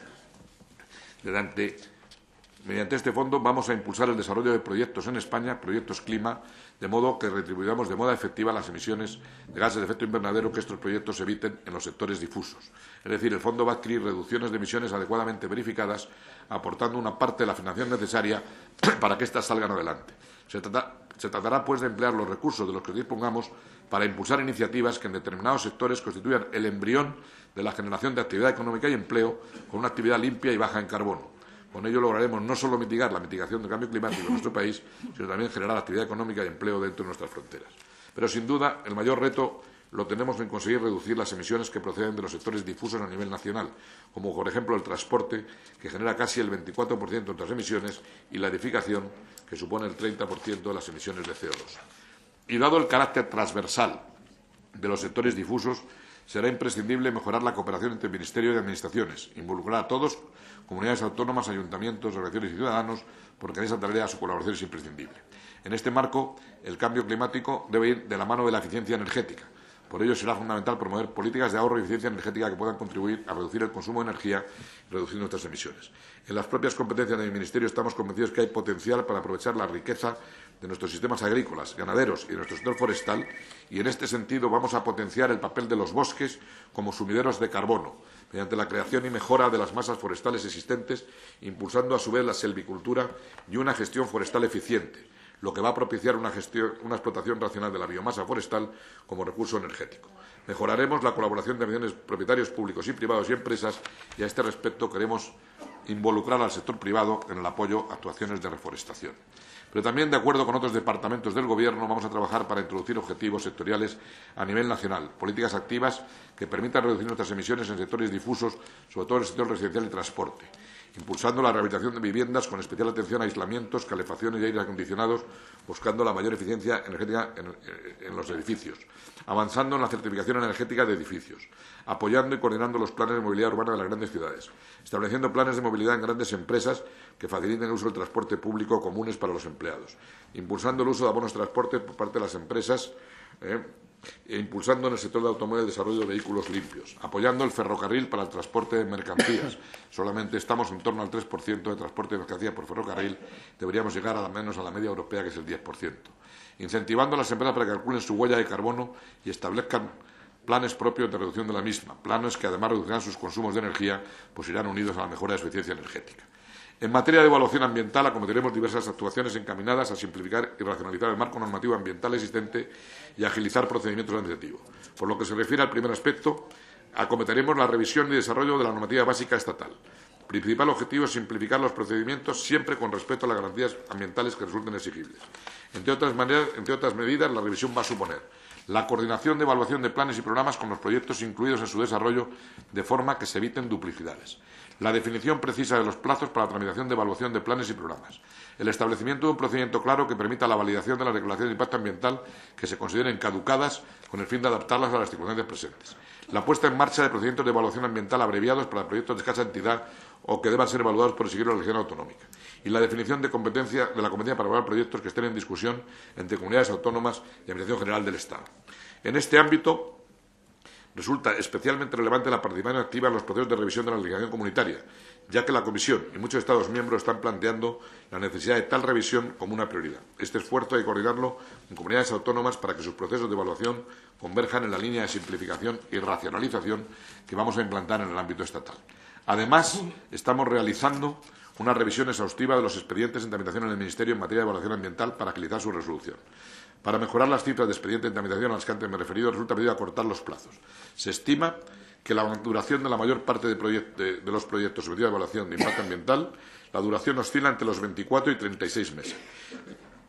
Mediante, mediante este fondo vamos a impulsar el desarrollo de proyectos en España, proyectos clima, de modo que retribuyamos de modo efectiva las emisiones de gases de efecto invernadero que estos proyectos eviten en los sectores difusos. Es decir, el fondo va a adquirir reducciones de emisiones adecuadamente verificadas, aportando una parte de la financiación necesaria para que éstas salgan adelante. Se, trata, se tratará, pues, de emplear los recursos de los que dispongamos para impulsar iniciativas que en determinados sectores constituyan el embrión de la generación de actividad económica y empleo con una actividad limpia y baja en carbono. Con ello lograremos no solo mitigar la mitigación del cambio climático en nuestro país, sino también generar actividad económica y empleo dentro de nuestras fronteras. Pero, sin duda, el mayor reto lo tenemos en conseguir reducir las emisiones que proceden de los sectores difusos a nivel nacional, como, por ejemplo, el transporte, que genera casi el veinticuatro por ciento de las emisiones, y la edificación, que supone el treinta por ciento de las emisiones de C O dos. Y dado el carácter transversal de los sectores difusos, será imprescindible mejorar la cooperación entre ministerios y administraciones, involucrar a todos, comunidades autónomas, ayuntamientos, asociaciones y ciudadanos, porque en esa tarea su colaboración es imprescindible. En este marco, el cambio climático debe ir de la mano de la eficiencia energética. Por ello, será fundamental promover políticas de ahorro y eficiencia energética que puedan contribuir a reducir el consumo de energía y reducir nuestras emisiones. En las propias competencias de mi Ministerio estamos convencidos que hay potencial para aprovechar la riqueza de nuestros sistemas agrícolas, ganaderos y de nuestro sector forestal, y en este sentido vamos a potenciar el papel de los bosques como sumideros de carbono, mediante la creación y mejora de las masas forestales existentes, impulsando a su vez la selvicultura y una gestión forestal eficiente, lo que va a propiciar una, gestión, una explotación racional de la biomasa forestal como recurso energético. Mejoraremos la colaboración de medios propietarios públicos y privados y empresas, y a este respecto queremos involucrar al sector privado en el apoyo a actuaciones de reforestación. Pero también, de acuerdo con otros departamentos del Gobierno, vamos a trabajar para introducir objetivos sectoriales a nivel nacional, políticas activas que permitan reducir nuestras emisiones en sectores difusos, sobre todo en el sector residencial y transporte, impulsando la rehabilitación de viviendas con especial atención a aislamientos, calefacciones y aires acondicionados, buscando la mayor eficiencia energética en, en los edificios, avanzando en la certificación energética de edificios, apoyando y coordinando los planes de movilidad urbana de las grandes ciudades, estableciendo planes de movilidad en grandes empresas que faciliten el uso del transporte público comunes para los empleados, impulsando el uso de abonos de transporte por parte de las empresas, eh, e impulsando en el sector del automóvil el desarrollo de vehículos limpios, apoyando el ferrocarril para el transporte de mercancías. Solamente estamos en torno al tres por ciento de transporte de mercancías por ferrocarril, deberíamos llegar al menos a la media europea, que es el diez por ciento. Incentivando a las empresas para que calculen su huella de carbono y establezcan planes propios de reducción de la misma, planes que además reducirán sus consumos de energía, pues irán unidos a la mejora de su eficiencia energética. En materia de evaluación ambiental, acometeremos diversas actuaciones encaminadas a simplificar y racionalizar el marco normativo ambiental existente y agilizar procedimientos administrativos. Por lo que se refiere al primer aspecto, acometeremos la revisión y desarrollo de la normativa básica estatal. El principal objetivo es simplificar los procedimientos siempre con respeto a las garantías ambientales que resulten exigibles. Entre otras, maneras, entre otras medidas, la revisión va a suponer la coordinación de evaluación de planes y programas con los proyectos incluidos en su desarrollo, de forma que se eviten duplicidades. La definición precisa de los plazos para la tramitación de evaluación de planes y programas. El establecimiento de un procedimiento claro que permita la validación de las declaraciones de impacto ambiental que se consideren caducadas con el fin de adaptarlas a las circunstancias presentes. La puesta en marcha de procedimientos de evaluación ambiental abreviados para proyectos de escasa entidad o que deban ser evaluados por exigir la legislación autonómica. Y la definición de, competencia, de la competencia para evaluar proyectos que estén en discusión entre comunidades autónomas y Administración General del Estado. En este ámbito, resulta especialmente relevante la participación activa en los procesos de revisión de la legislación comunitaria, ya que la Comisión y muchos Estados miembros están planteando la necesidad de tal revisión como una prioridad. Este esfuerzo hay que coordinarlo en comunidades autónomas para que sus procesos de evaluación converjan en la línea de simplificación y racionalización que vamos a implantar en el ámbito estatal. Además, estamos realizando una revisión exhaustiva de los expedientes en tramitación en el Ministerio en materia de evaluación ambiental para agilizar su resolución. Para mejorar las cifras de expediente en tramitación a las que antes me he referido, resulta preciso acortar los plazos. Se estima que la duración de la mayor parte de, de, de los proyectos sometidos a evaluación de impacto ambiental, la duración oscila entre los veinticuatro y treinta y seis meses.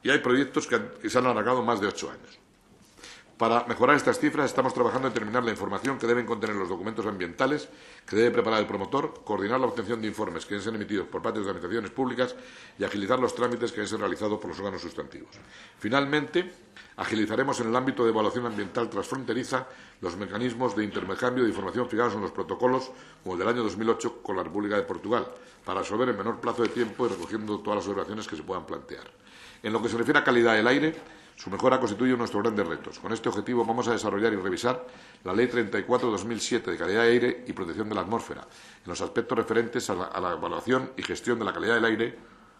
y hay proyectos que, han, que se han alargado más de ocho años. Para mejorar estas cifras, estamos trabajando en terminar la información que deben contener los documentos ambientales que debe preparar el promotor, coordinar la obtención de informes que deben ser emitidos por parte de las administraciones públicas y agilizar los trámites que deben ser realizados por los órganos sustantivos. Finalmente, agilizaremos en el ámbito de evaluación ambiental transfronteriza los mecanismos de intercambio de información fijados en los protocolos, como el del año dos mil ocho con la República de Portugal, para resolver en menor plazo de tiempo y recogiendo todas las observaciones que se puedan plantear. En lo que se refiere a calidad del aire, su mejora constituye uno de nuestros grandes retos. Con este objetivo vamos a desarrollar y revisar la Ley treinta y cuatro de dos mil siete de calidad de aire y protección de la atmósfera, en los aspectos referentes a la, a la evaluación y gestión de la calidad del aire,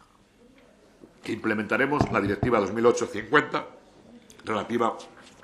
que implementaremos la Directiva dos mil ocho cincuenta relativa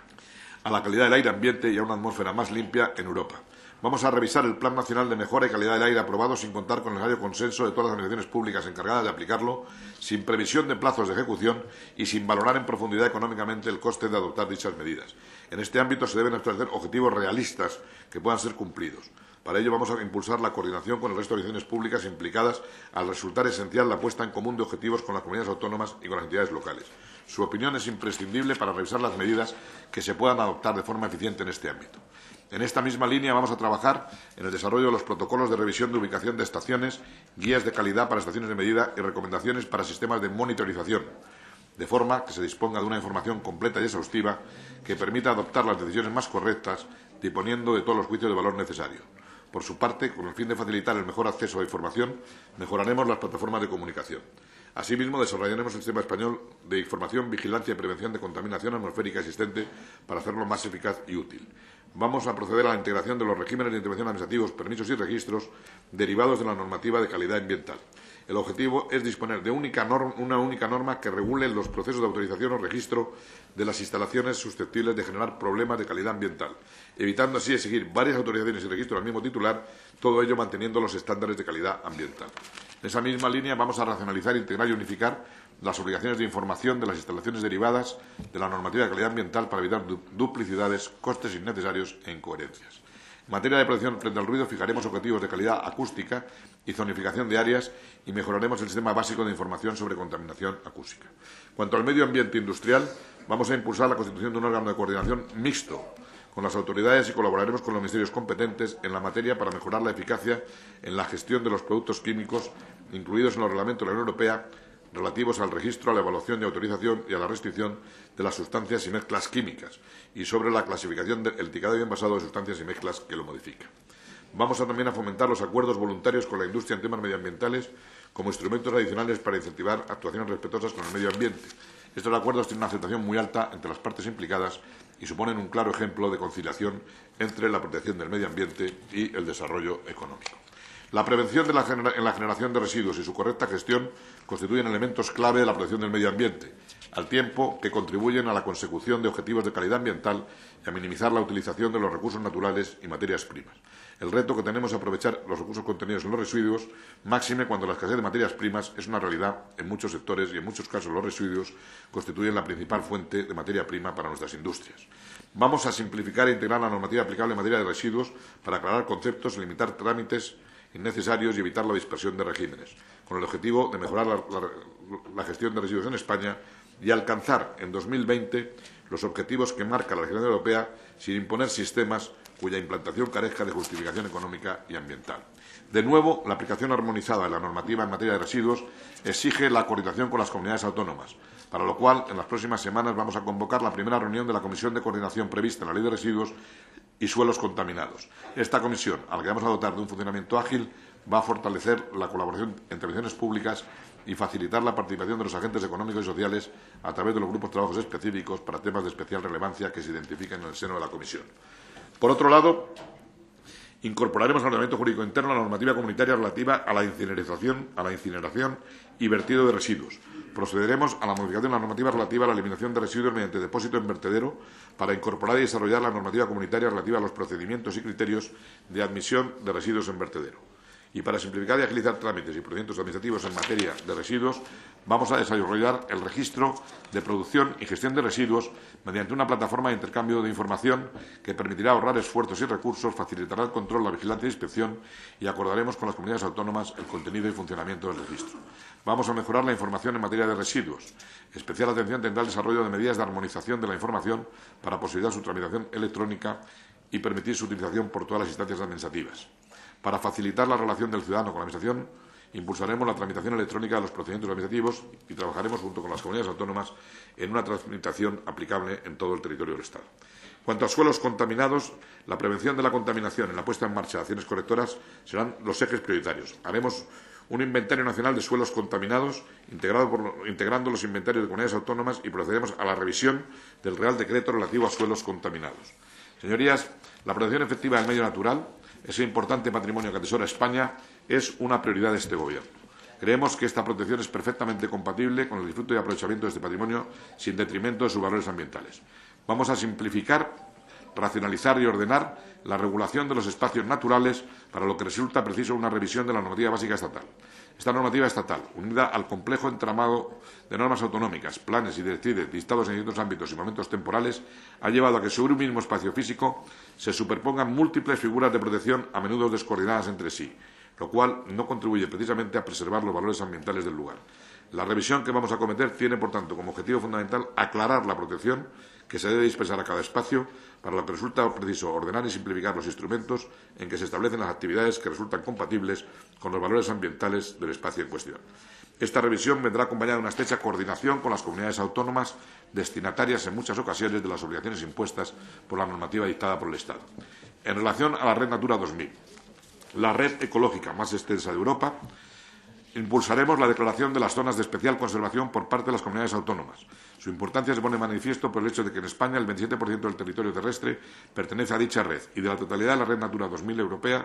a la calidad del aire ambiente y a una atmósfera más limpia en Europa. Vamos a revisar el Plan Nacional de Mejora y Calidad del Aire aprobado sin contar con el necesario consenso de todas las administraciones públicas encargadas de aplicarlo, sin previsión de plazos de ejecución y sin valorar en profundidad económicamente el coste de adoptar dichas medidas. En este ámbito se deben establecer objetivos realistas que puedan ser cumplidos. Para ello vamos a impulsar la coordinación con el resto de administraciones públicas implicadas al resultar esencial la puesta en común de objetivos con las comunidades autónomas y con las entidades locales. Su opinión es imprescindible para revisar las medidas que se puedan adoptar de forma eficiente en este ámbito. En esta misma línea vamos a trabajar en el desarrollo de los protocolos de revisión de ubicación de estaciones, guías de calidad para estaciones de medida y recomendaciones para sistemas de monitorización, de forma que se disponga de una información completa y exhaustiva que permita adoptar las decisiones más correctas, disponiendo de todos los juicios de valor necesarios. Por su parte, con el fin de facilitar el mejor acceso a la información, mejoraremos las plataformas de comunicación. Asimismo, desarrollaremos el sistema español de información, vigilancia y prevención de contaminación atmosférica existente para hacerlo más eficaz y útil. Vamos a proceder a la integración de los regímenes de intervención administrativos, permisos y registros derivados de la normativa de calidad ambiental. El objetivo es disponer de única norma, una única norma que regule los procesos de autorización o registro de las instalaciones susceptibles de generar problemas de calidad ambiental, evitando así exigir varias autorizaciones y registros al mismo titular, todo ello manteniendo los estándares de calidad ambiental. En esa misma línea vamos a racionalizar, integrar y unificar las obligaciones de información de las instalaciones derivadas de la normativa de calidad ambiental para evitar du duplicidades, costes innecesarios e incoherencias. En materia de protección frente al ruido, fijaremos objetivos de calidad acústica y zonificación de áreas y mejoraremos el sistema básico de información sobre contaminación acústica. Cuanto al medio ambiente industrial, vamos a impulsar la constitución de un órgano de coordinación mixto con las autoridades y colaboraremos con los ministerios competentes en la materia para mejorar la eficacia en la gestión de los productos químicos incluidos en los reglamentos de la Unión Europea relativos al registro, a la evaluación y autorización y a la restricción de las sustancias y mezclas químicas y sobre la clasificación del etiquetado y envasado de sustancias y mezclas que lo modifican. Vamos a también a fomentar los acuerdos voluntarios con la industria en temas medioambientales como instrumentos adicionales para incentivar actuaciones respetuosas con el medio ambiente. Estos acuerdos tienen una aceptación muy alta entre las partes implicadas y suponen un claro ejemplo de conciliación entre la protección del medio ambiente y el desarrollo económico. La prevención de la en la generación de residuos y su correcta gestión constituyen elementos clave de la protección del medio ambiente, al tiempo que contribuyen a la consecución de objetivos de calidad ambiental y a minimizar la utilización de los recursos naturales y materias primas. El reto que tenemos es aprovechar los recursos contenidos en los residuos, máxime cuando la escasez de materias primas es una realidad en muchos sectores y en muchos casos los residuos constituyen la principal fuente de materia prima para nuestras industrias. Vamos a simplificar e integrar la normativa aplicable en materia de residuos para aclarar conceptos y limitar trámites innecesarios y evitar la dispersión de regímenes, con el objetivo de mejorar la, la, la gestión de residuos en España y alcanzar en dos mil veinte los objetivos que marca la legislación europea sin imponer sistemas cuya implantación carezca de justificación económica y ambiental. De nuevo, la aplicación armonizada de la normativa en materia de residuos exige la coordinación con las comunidades autónomas, para lo cual, en las próximas semanas vamos a convocar la primera reunión de la Comisión de Coordinación prevista en la Ley de Residuos y Suelos Contaminados. Esta comisión, a la que vamos a dotar de un funcionamiento ágil, va a fortalecer la colaboración entre administraciones públicas y facilitar la participación de los agentes económicos y sociales a través de los grupos de trabajos específicos para temas de especial relevancia que se identifiquen en el seno de la comisión. Por otro lado, incorporaremos al ordenamiento jurídico interno la normativa comunitaria relativa a la incineración, a la incineración y vertido de residuos. Procederemos a la modificación de la normativa relativa a la eliminación de residuos mediante depósito en vertedero para incorporar y desarrollar la normativa comunitaria relativa a los procedimientos y criterios de admisión de residuos en vertedero. Y para simplificar y agilizar trámites y procedimientos administrativos en materia de residuos, vamos a desarrollar el registro de producción y gestión de residuos mediante una plataforma de intercambio de información que permitirá ahorrar esfuerzos y recursos, facilitará el control, la vigilancia e inspección y acordaremos con las comunidades autónomas el contenido y funcionamiento del registro. Vamos a mejorar la información en materia de residuos. Especial atención tendrá el desarrollo de medidas de armonización de la información para posibilitar su tramitación electrónica y permitir su utilización por todas las instancias administrativas. Para facilitar la relación del ciudadano con la Administración, impulsaremos la tramitación electrónica de los procedimientos administrativos y trabajaremos junto con las comunidades autónomas en una tramitación aplicable en todo el territorio del Estado. En cuanto a suelos contaminados, la prevención de la contaminación y la puesta en marcha de acciones correctoras serán los ejes prioritarios. Haremos un inventario nacional de suelos contaminados, integrado por, integrando los inventarios de comunidades autónomas, y procederemos a la revisión del Real Decreto relativo a suelos contaminados. Señorías, la protección efectiva del medio natural, ese importante patrimonio que atesora España, es una prioridad de este Gobierno. Creemos que esta protección es perfectamente compatible con el disfrute y aprovechamiento de este patrimonio sin detrimento de sus valores ambientales. Vamos a simplificar, racionalizar y ordenar la regulación de los espacios naturales, para lo que resulta preciso una revisión de la normativa básica estatal. Esta normativa estatal, unida al complejo entramado de normas autonómicas, planes y directrices dictados en distintos ámbitos y momentos temporales, ha llevado a que sobre un mismo espacio físico se superpongan múltiples figuras de protección, a menudo descoordinadas entre sí, lo cual no contribuye precisamente a preservar los valores ambientales del lugar. La revisión que vamos a acometer tiene, por tanto, como objetivo fundamental aclarar la protección que se debe dispensar a cada espacio, para lo que resulta preciso ordenar y simplificar los instrumentos en que se establecen las actividades que resultan compatibles con los valores ambientales del espacio en cuestión. Esta revisión vendrá acompañada de una estrecha coordinación con las comunidades autónomas, destinatarias en muchas ocasiones de las obligaciones impuestas por la normativa dictada por el Estado. En relación a la Red Natura dos mil, la red ecológica más extensa de Europa, impulsaremos la declaración de las zonas de especial conservación por parte de las comunidades autónomas. Su importancia se pone de manifiesto por el hecho de que en España el veintisiete por ciento del territorio terrestre pertenece a dicha red y de la totalidad de la Red Natura dos mil europea,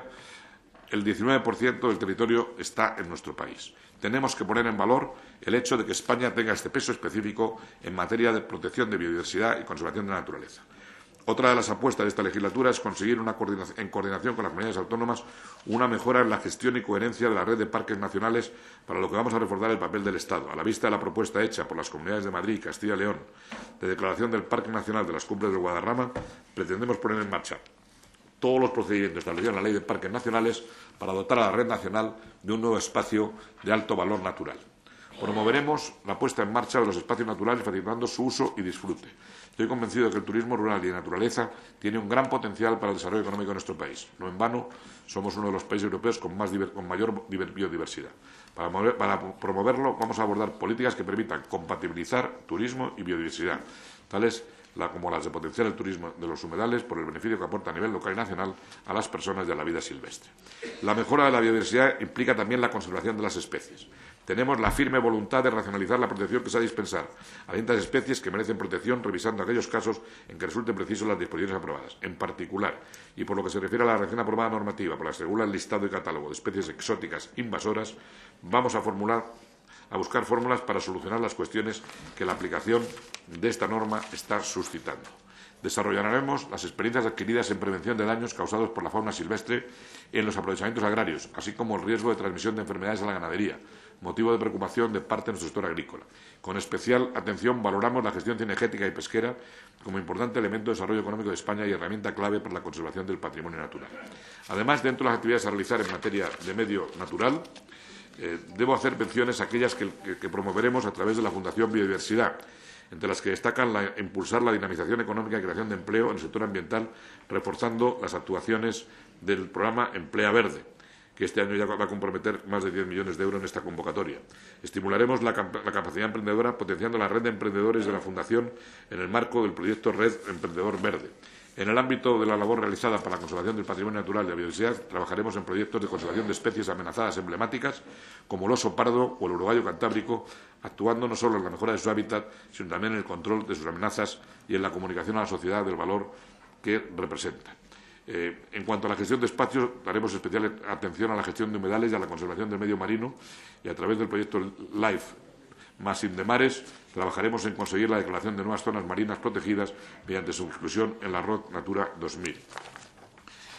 el diecinueve por ciento del territorio está en nuestro país. Tenemos que poner en valor el hecho de que España tenga este peso específico en materia de protección de biodiversidad y conservación de la naturaleza. Otra de las apuestas de esta legislatura es conseguir, una coordinación, en coordinación con las comunidades autónomas, una mejora en la gestión y coherencia de la red de parques nacionales, para lo que vamos a reforzar el papel del Estado. A la vista de la propuesta hecha por las comunidades de Madrid y Castilla y León de declaración del Parque Nacional de las Cumbres del Guadarrama, pretendemos poner en marcha todos los procedimientos establecidos en la Ley de Parques Nacionales para dotar a la red nacional de un nuevo espacio de alto valor natural. Promoveremos la puesta en marcha de los espacios naturales, facilitando su uso y disfrute. Estoy convencido de que el turismo rural y de naturaleza tiene un gran potencial para el desarrollo económico de nuestro país. No en vano, somos uno de los países europeos con, más, con mayor biodiversidad. Para, mover, para promoverlo, vamos a abordar políticas que permitan compatibilizar turismo y biodiversidad, tales la, como las de potenciar el turismo de los humedales por el beneficio que aporta a nivel local y nacional a las personas y a la vida silvestre. La mejora de la biodiversidad implica también la conservación de las especies. Tenemos la firme voluntad de racionalizar la protección que se ha de dispensar a distintas especies que merecen protección, revisando aquellos casos en que resulten precisos las disposiciones aprobadas. En particular, y por lo que se refiere a la recién aprobada normativa por la que se regula el listado y catálogo de especies exóticas invasoras, vamos a formular a buscar fórmulas para solucionar las cuestiones que la aplicación de esta norma está suscitando. Desarrollaremos las experiencias adquiridas en prevención de daños causados por la fauna silvestre en los aprovechamientos agrarios, así como el riesgo de transmisión de enfermedades a la ganadería, motivo de preocupación de parte de nuestro sector agrícola. Con especial atención valoramos la gestión cinegética y pesquera como importante elemento de desarrollo económico de España y herramienta clave para la conservación del patrimonio natural. Además, dentro de las actividades a realizar en materia de medio natural, eh, debo hacer menciones a aquellas que, que, que promoveremos a través de la Fundación Biodiversidad, entre las que destacan la, impulsar la dinamización económica y creación de empleo en el sector ambiental, reforzando las actuaciones del programa Emplea Verde, que este año ya va a comprometer más de diez millones de euros en esta convocatoria. Estimularemos la, la capacidad emprendedora potenciando la red de emprendedores de la Fundación en el marco del proyecto Red Emprendedor Verde. En el ámbito de la labor realizada para la conservación del patrimonio natural y la biodiversidad, trabajaremos en proyectos de conservación de especies amenazadas emblemáticas como el oso pardo o el urogallo cantábrico, actuando no solo en la mejora de su hábitat, sino también en el control de sus amenazas y en la comunicación a la sociedad del valor que representan. Eh, en cuanto a la gestión de espacios, daremos especial atención a la gestión de humedales y a la conservación del medio marino, y a través del proyecto LIFE más Indemares trabajaremos en conseguir la declaración de nuevas zonas marinas protegidas mediante su inclusión en la Red Natura dos mil.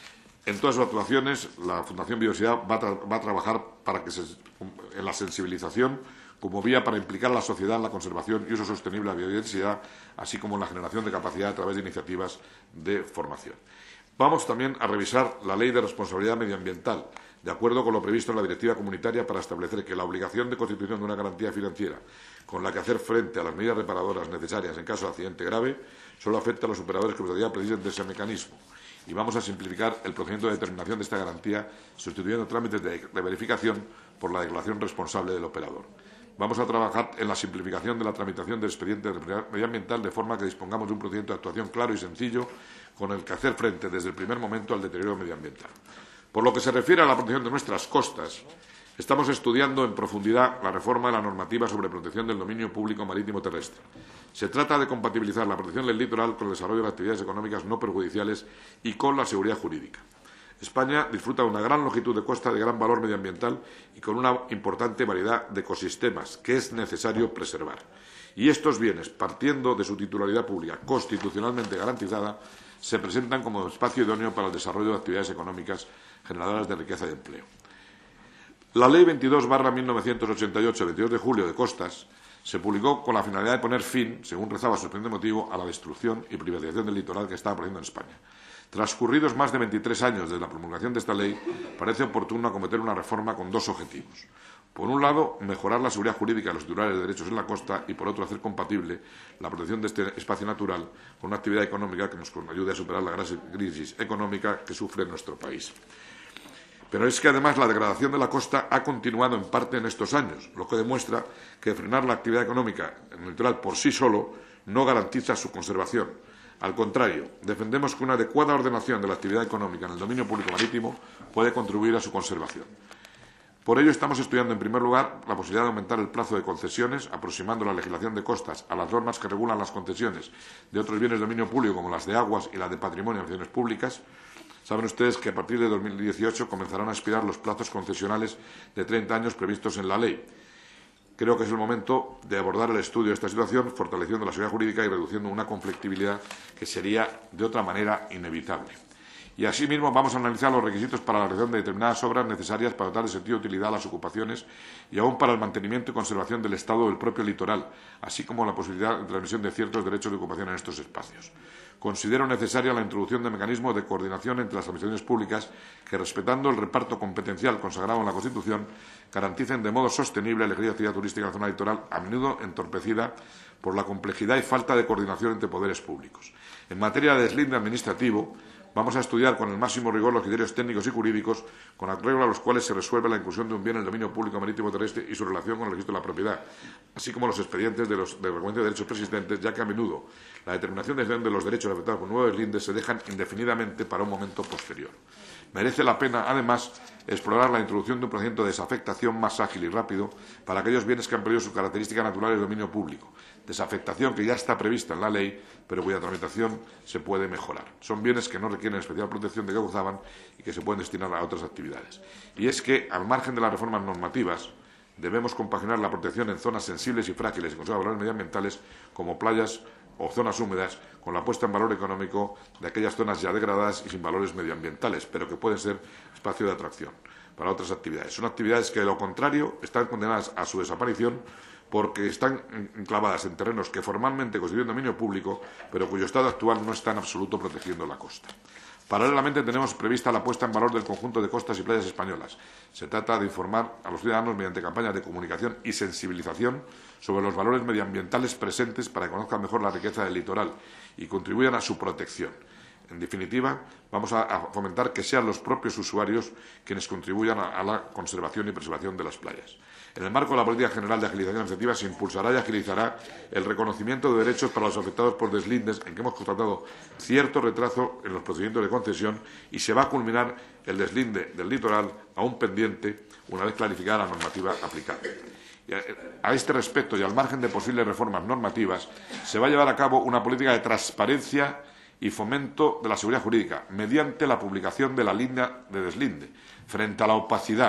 En todas sus actuaciones, la Fundación Biodiversidad va a, va a trabajar para que se, en la sensibilización como vía para implicar a la sociedad en la conservación y uso sostenible de la biodiversidad, así como en la generación de capacidad a través de iniciativas de formación. Vamos también a revisar la Ley de Responsabilidad Medioambiental, de acuerdo con lo previsto en la Directiva Comunitaria, para establecer que la obligación de constitución de una garantía financiera con la que hacer frente a las medidas reparadoras necesarias en caso de accidente grave solo afecta a los operadores que todavía precisen de ese mecanismo. Y vamos a simplificar el procedimiento de determinación de esta garantía, sustituyendo trámites de, de verificación por la declaración responsable del operador. Vamos a trabajar en la simplificación de la tramitación del expediente medioambiental, de forma que dispongamos de un procedimiento de actuación claro y sencillo con el que hacer frente desde el primer momento al deterioro medioambiental. Por lo que se refiere a la protección de nuestras costas, estamos estudiando en profundidad la reforma de la normativa sobre protección del dominio público marítimo terrestre. Se trata de compatibilizar la protección del litoral con el desarrollo de actividades económicas no perjudiciales y con la seguridad jurídica. España disfruta de una gran longitud de costa de gran valor medioambiental y con una importante variedad de ecosistemas que es necesario preservar. Y estos bienes, partiendo de su titularidad pública constitucionalmente garantizada, se presentan como espacio idóneo para el desarrollo de actividades económicas generadoras de riqueza y empleo. La Ley veintidós barra mil novecientos ochenta y ocho, de veintidós de julio de Costas, se publicó con la finalidad de poner fin, según rezaba su expediente motivo, a la destrucción y privatización del litoral que estaba produciendo en España. Transcurridos más de veintitrés años desde la promulgación de esta ley, parece oportuno acometer una reforma con dos objetivos. Por un lado, mejorar la seguridad jurídica de los titulares de derechos en la costa y, por otro, hacer compatible la protección de este espacio natural con una actividad económica que nos ayude a superar la gran crisis económica que sufre nuestro país. Pero es que, además, la degradación de la costa ha continuado en parte en estos años, lo que demuestra que frenar la actividad económica en el litoral por sí solo no garantiza su conservación. Al contrario, defendemos que una adecuada ordenación de la actividad económica en el dominio público marítimo puede contribuir a su conservación. Por ello, estamos estudiando, en primer lugar, la posibilidad de aumentar el plazo de concesiones, aproximando la legislación de costas a las normas que regulan las concesiones de otros bienes de dominio público, como las de aguas y las de patrimonio en acciones públicas. Saben ustedes que a partir de dos mil dieciocho comenzarán a expirar los plazos concesionales de treinta años previstos en la ley. Creo que es el momento de abordar el estudio de esta situación, fortaleciendo la seguridad jurídica y reduciendo una conflictividad que sería, de otra manera, inevitable. Y, asimismo, vamos a analizar los requisitos para la realización de determinadas obras necesarias para dotar de sentido de utilidad a las ocupaciones y aún para el mantenimiento y conservación del estado del propio litoral, así como la posibilidad de transmisión de ciertos derechos de ocupación en estos espacios. Considero necesaria la introducción de mecanismos de coordinación entre las administraciones públicas que, respetando el reparto competencial consagrado en la Constitución, garanticen de modo sostenible la ejercicio de actividad turística en la zona litoral, a menudo entorpecida por la complejidad y falta de coordinación entre poderes públicos. En materia de deslinde administrativo, vamos a estudiar con el máximo rigor los criterios técnicos y jurídicos con arreglo a los cuales se resuelve la inclusión de un bien en el dominio público marítimo terrestre y su relación con el registro de la propiedad, así como los expedientes de los de recuento de derechos persistentes, ya que a menudo la determinación de los derechos afectados por nuevos deslindes se dejan indefinidamente para un momento posterior. Merece la pena, además, explorar la introducción de un procedimiento de desafectación más ágil y rápido para aquellos bienes que han perdido sus características naturales de dominio público. Desafectación que ya está prevista en la ley, pero cuya tramitación se puede mejorar. Son bienes que no requieren especial protección de que gozaban y que se pueden destinar a otras actividades. Y es que, al margen de las reformas normativas, debemos compaginar la protección en zonas sensibles y frágiles y con sus valores medioambientales, como playas o zonas húmedas, con la puesta en valor económico de aquellas zonas ya degradadas y sin valores medioambientales, pero que pueden ser espacio de atracción para otras actividades. Son actividades que, de lo contrario, están condenadas a su desaparición porque están enclavadas en terrenos que formalmente constituyen dominio público, pero cuyo estado actual no está en absoluto protegiendo la costa. Paralelamente, tenemos prevista la puesta en valor del conjunto de costas y playas españolas. Se trata de informar a los ciudadanos mediante campañas de comunicación y sensibilización sobre los valores medioambientales presentes para que conozcan mejor la riqueza del litoral y contribuyan a su protección. En definitiva, vamos a fomentar que sean los propios usuarios quienes contribuyan a la conservación y preservación de las playas. En el marco de la Política General de Agilización Administrativa se impulsará y agilizará el reconocimiento de derechos para los afectados por deslindes, en que hemos constatado cierto retraso en los procedimientos de concesión, y se va a culminar el deslinde del litoral aún pendiente una vez clarificada la normativa aplicable. A este respecto, y al margen de posibles reformas normativas, se va a llevar a cabo una política de transparencia y fomento de la seguridad jurídica mediante la publicación de la línea de deslinde frente a la opacidad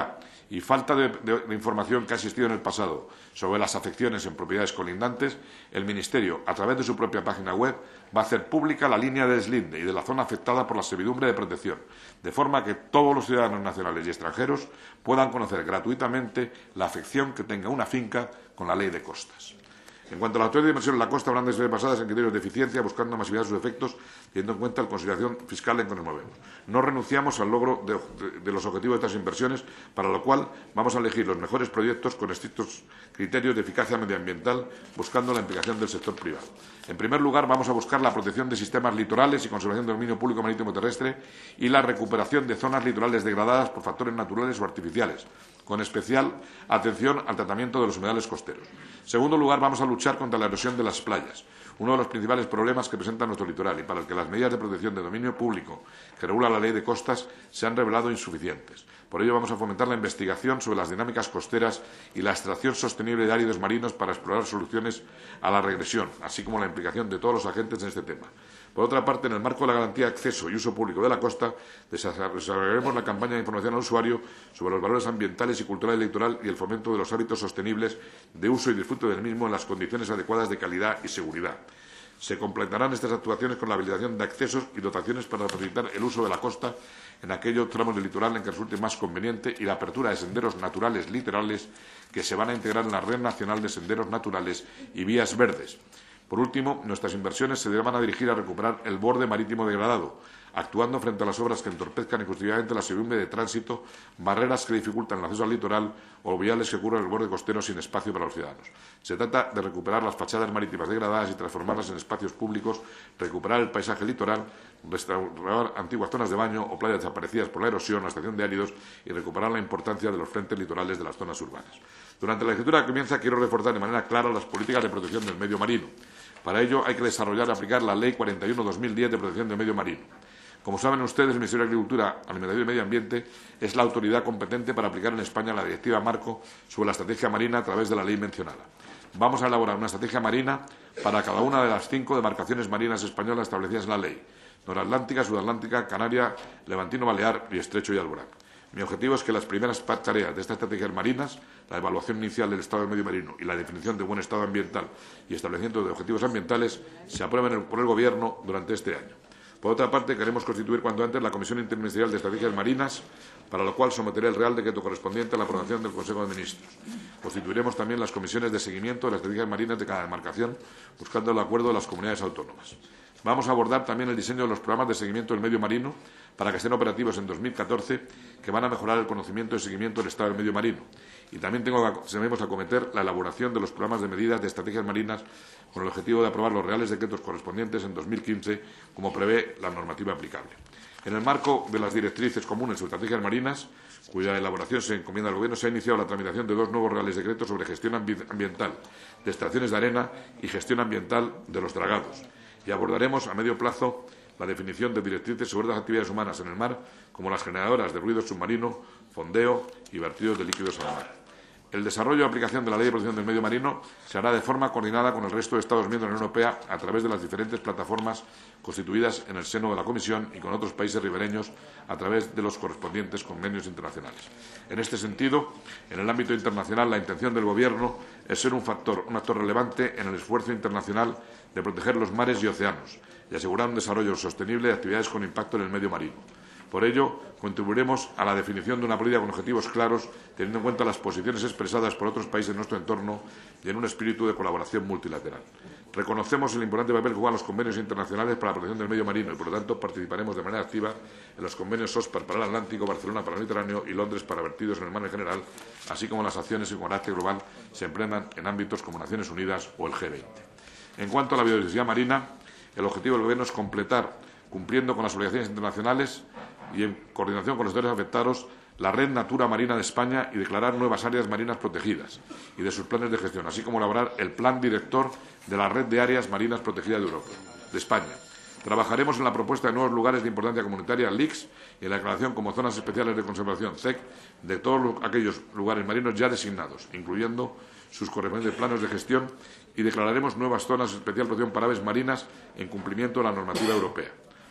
y falta de, de, de información que ha existido en el pasado sobre las afecciones en propiedades colindantes, el Ministerio, a través de su propia página web, va a hacer pública la línea de deslinde y de la zona afectada por la servidumbre de protección, de forma que todos los ciudadanos nacionales y extranjeros puedan conocer gratuitamente la afección que tenga una finca con la ley de costas. En cuanto a la autoridad de inversión en la costa, habrán de ser basadas en criterios de eficiencia, buscando masividad de sus efectos, teniendo en cuenta la consideración fiscal en que nos movemos. No renunciamos al logro de, de, de los objetivos de estas inversiones, para lo cual vamos a elegir los mejores proyectos con estrictos criterios de eficacia medioambiental, buscando la implicación del sector privado. En primer lugar, vamos a buscar la protección de sistemas litorales y conservación del dominio público marítimo terrestre y la recuperación de zonas litorales degradadas por factores naturales o artificiales, con especial atención al tratamiento de los humedales costeros. En segundo lugar, vamos a luchar contra la erosión de las playas, uno de los principales problemas que presenta nuestro litoral y para el que las medidas de protección de dominio público que regula la ley de costas se han revelado insuficientes. Por ello, vamos a fomentar la investigación sobre las dinámicas costeras y la extracción sostenible de áridos marinos para explorar soluciones a la regresión, así como la implicación de todos los agentes en este tema. Por otra parte, en el marco de la garantía de acceso y uso público de la costa, desarrollaremos la campaña de información al usuario sobre los valores ambientales y culturales del litoral y el fomento de los hábitos sostenibles de uso y disfrute del mismo en las condiciones adecuadas de calidad y seguridad. Se completarán estas actuaciones con la habilitación de accesos y dotaciones para facilitar el uso de la costa en aquellos tramos del litoral en que resulte más conveniente y la apertura de senderos naturales litorales que se van a integrar en la Red Nacional de Senderos Naturales y Vías Verdes. Por último, nuestras inversiones se van a dirigir a recuperar el borde marítimo degradado, actuando frente a las obras que entorpezcan injustificadamente la servidumbre de tránsito, barreras que dificultan el acceso al litoral o viales que cubren el borde costero sin espacio para los ciudadanos. Se trata de recuperar las fachadas marítimas degradadas y transformarlas en espacios públicos, recuperar el paisaje litoral, restaurar antiguas zonas de baño o playas desaparecidas por la erosión, la extracción de áridos y recuperar la importancia de los frentes litorales de las zonas urbanas. Durante la legislatura que comienza quiero reforzar de manera clara las políticas de protección del medio marino. Para ello hay que desarrollar y aplicar la Ley cuarenta y uno barra dos mil diez de protección del medio marino. Como saben ustedes, el Ministerio de Agricultura, Alimentación y Medio Ambiente es la autoridad competente para aplicar en España la Directiva Marco sobre la estrategia marina a través de la ley mencionada. Vamos a elaborar una estrategia marina para cada una de las cinco demarcaciones marinas españolas establecidas en la ley: Noratlántica, Sudatlántica, Canaria, Levantino Balear y Estrecho y Alborán. Mi objetivo es que las primeras tareas de estas estrategias marinas, la evaluación inicial del estado del medio marino y la definición de buen estado ambiental y establecimiento de objetivos ambientales, se aprueben por el Gobierno durante este año. Por otra parte, queremos constituir cuanto antes la Comisión Interministerial de Estrategias Marinas, para lo cual someteré el Real Decreto correspondiente a la aprobación del Consejo de Ministros. Constituiremos también las comisiones de seguimiento de las estrategias marinas de cada demarcación, buscando el acuerdo de las comunidades autónomas. Vamos a abordar también el diseño de los programas de seguimiento del medio marino para que estén operativos en dos mil catorce, que van a mejorar el conocimiento y seguimiento del estado del medio marino. Y también tengo que, debemos acometer la elaboración de los programas de medidas de estrategias marinas con el objetivo de aprobar los reales decretos correspondientes en dos mil quince, como prevé la normativa aplicable. En el marco de las directrices comunes sobre estrategias marinas, cuya elaboración se encomienda al Gobierno, se ha iniciado la tramitación de dos nuevos reales decretos sobre gestión ambiental de extracciones de arena y gestión ambiental de los dragados. Y abordaremos a medio plazo la definición de directrices sobre las actividades humanas en el mar, como las generadoras de ruido submarino, fondeo y vertidos de líquidos al mar. El desarrollo y aplicación de la Ley de Protección del Medio Marino se hará de forma coordinada con el resto de Estados miembros de la Unión Europea a través de las diferentes plataformas constituidas en el seno de la Comisión y con otros países ribereños a través de los correspondientes convenios internacionales. En este sentido, en el ámbito internacional, la intención del Gobierno es ser un factor, un actor relevante en el esfuerzo internacional de proteger los mares y océanos y asegurar un desarrollo sostenible de actividades con impacto en el medio marino. Por ello, contribuiremos a la definición de una política con objetivos claros, teniendo en cuenta las posiciones expresadas por otros países de nuestro entorno y en un espíritu de colaboración multilateral. Reconocemos el importante papel que juegan los convenios internacionales para la protección del medio marino y, por lo tanto, participaremos de manera activa en los convenios SOSPAR para el Atlántico, Barcelona para el Mediterráneo y Londres para vertidos en el mar en general, así como las acciones que con carácter global se emprendan en ámbitos como Naciones Unidas o el G veinte. En cuanto a la biodiversidad marina, el objetivo del Gobierno es completar, cumpliendo con las obligaciones internacionales y en coordinación con los sectores afectados, la Red Natura Marina de España y declarar nuevas áreas marinas protegidas y de sus planes de gestión, así como elaborar el plan director de la Red de Áreas Marinas Protegidas de Europa, de España. Trabajaremos en la propuesta de nuevos lugares de importancia comunitaria, L I C S, y en la declaración como zonas especiales de conservación, C E C, de todos aquellos lugares marinos ya designados, incluyendo sus correspondientes planes de gestión, y declararemos nuevas zonas de especial protección para aves marinas en cumplimiento de la normativa europea.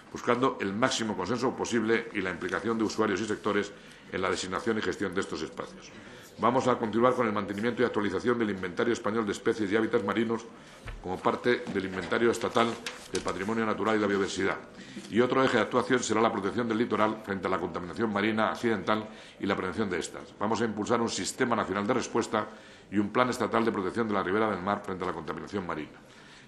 buscando el máximo consenso posible y la implicación de usuarios y sectores en la designación y gestión de estos espacios. Vamos a continuar con el mantenimiento y actualización del Inventario Español de Especies y Hábitats Marinos como parte del Inventario Estatal del Patrimonio Natural y la Biodiversidad. Y otro eje de actuación será la protección del litoral frente a la contaminación marina accidental y la prevención de estas. Vamos a impulsar un Sistema Nacional de Respuesta y un Plan Estatal de Protección de la Ribera del Mar frente a la contaminación marina.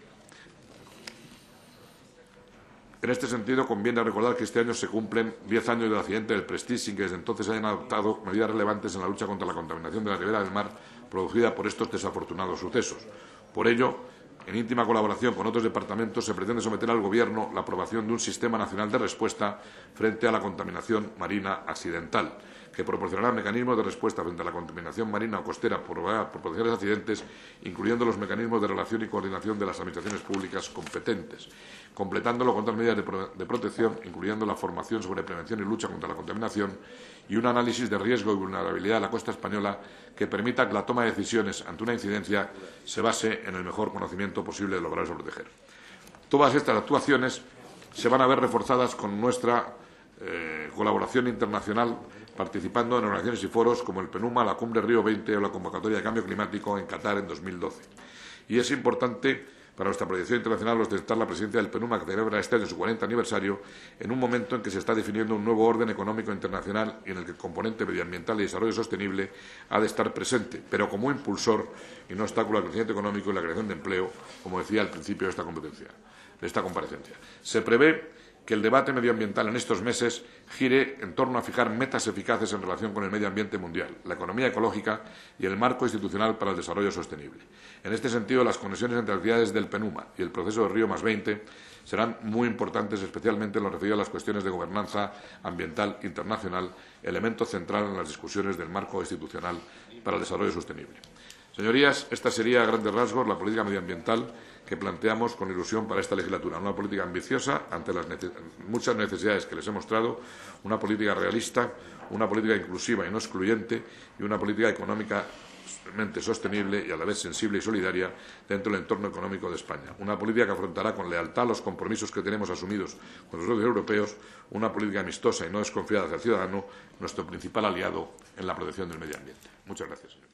En este sentido, conviene recordar que este año se cumplen diez años del accidente del Prestige, sin que desde entonces se hayan adoptado medidas relevantes en la lucha contra la contaminación de la ribera del mar producida por estos desafortunados sucesos. Por ello, en íntima colaboración con otros departamentos, se pretende someter al Gobierno la aprobación de un Sistema Nacional de Respuesta frente a la contaminación marina accidental, que proporcionará mecanismos de respuesta frente a la contaminación marina o costera provocada por potenciales accidentes, incluyendo los mecanismos de relación y coordinación de las administraciones públicas competentes, completándolo con otras medidas de, pro de protección, incluyendo la formación sobre prevención y lucha contra la contaminación y un análisis de riesgo y vulnerabilidad de la costa española que permita que la toma de decisiones ante una incidencia se base en el mejor conocimiento posible de lograr proteger. Todas estas actuaciones se van a ver reforzadas con nuestra eh, colaboración internacional, participando en organizaciones y foros como el PENUMA, la Cumbre Río veinte o la Convocatoria de Cambio Climático en Qatar en dos mil doce. Y es importante para nuestra proyección internacional ostentar la presidencia del PENUMA, que celebra este año su cuarenta aniversario, en un momento en que se está definiendo un nuevo orden económico internacional y en el que el componente medioambiental y desarrollo sostenible ha de estar presente, pero como impulsor y no obstáculo al crecimiento económico y la creación de empleo, como decía al principio de esta competencia, de esta comparecencia. Se prevé que el debate medioambiental en estos meses gire en torno a fijar metas eficaces en relación con el medio ambiente mundial, la economía ecológica y el marco institucional para el desarrollo sostenible. En este sentido, las conexiones entre actividades del PENUMA y el proceso de Río más veinte serán muy importantes, especialmente en lo referido a las cuestiones de gobernanza ambiental internacional, elemento central en las discusiones del marco institucional para el desarrollo sostenible. Señorías, esta sería a grandes rasgos la política medioambiental que planteamos con ilusión para esta legislatura. Una política ambiciosa ante las neces- muchas necesidades que les he mostrado, una política realista, una política inclusiva y no excluyente y una política económicamente sostenible y a la vez sensible y solidaria dentro del entorno económico de España. Una política que afrontará con lealtad los compromisos que tenemos asumidos con los socios europeos, una política amistosa y no desconfiada hacia el ciudadano, nuestro principal aliado en la protección del medio ambiente. Muchas gracias, señor.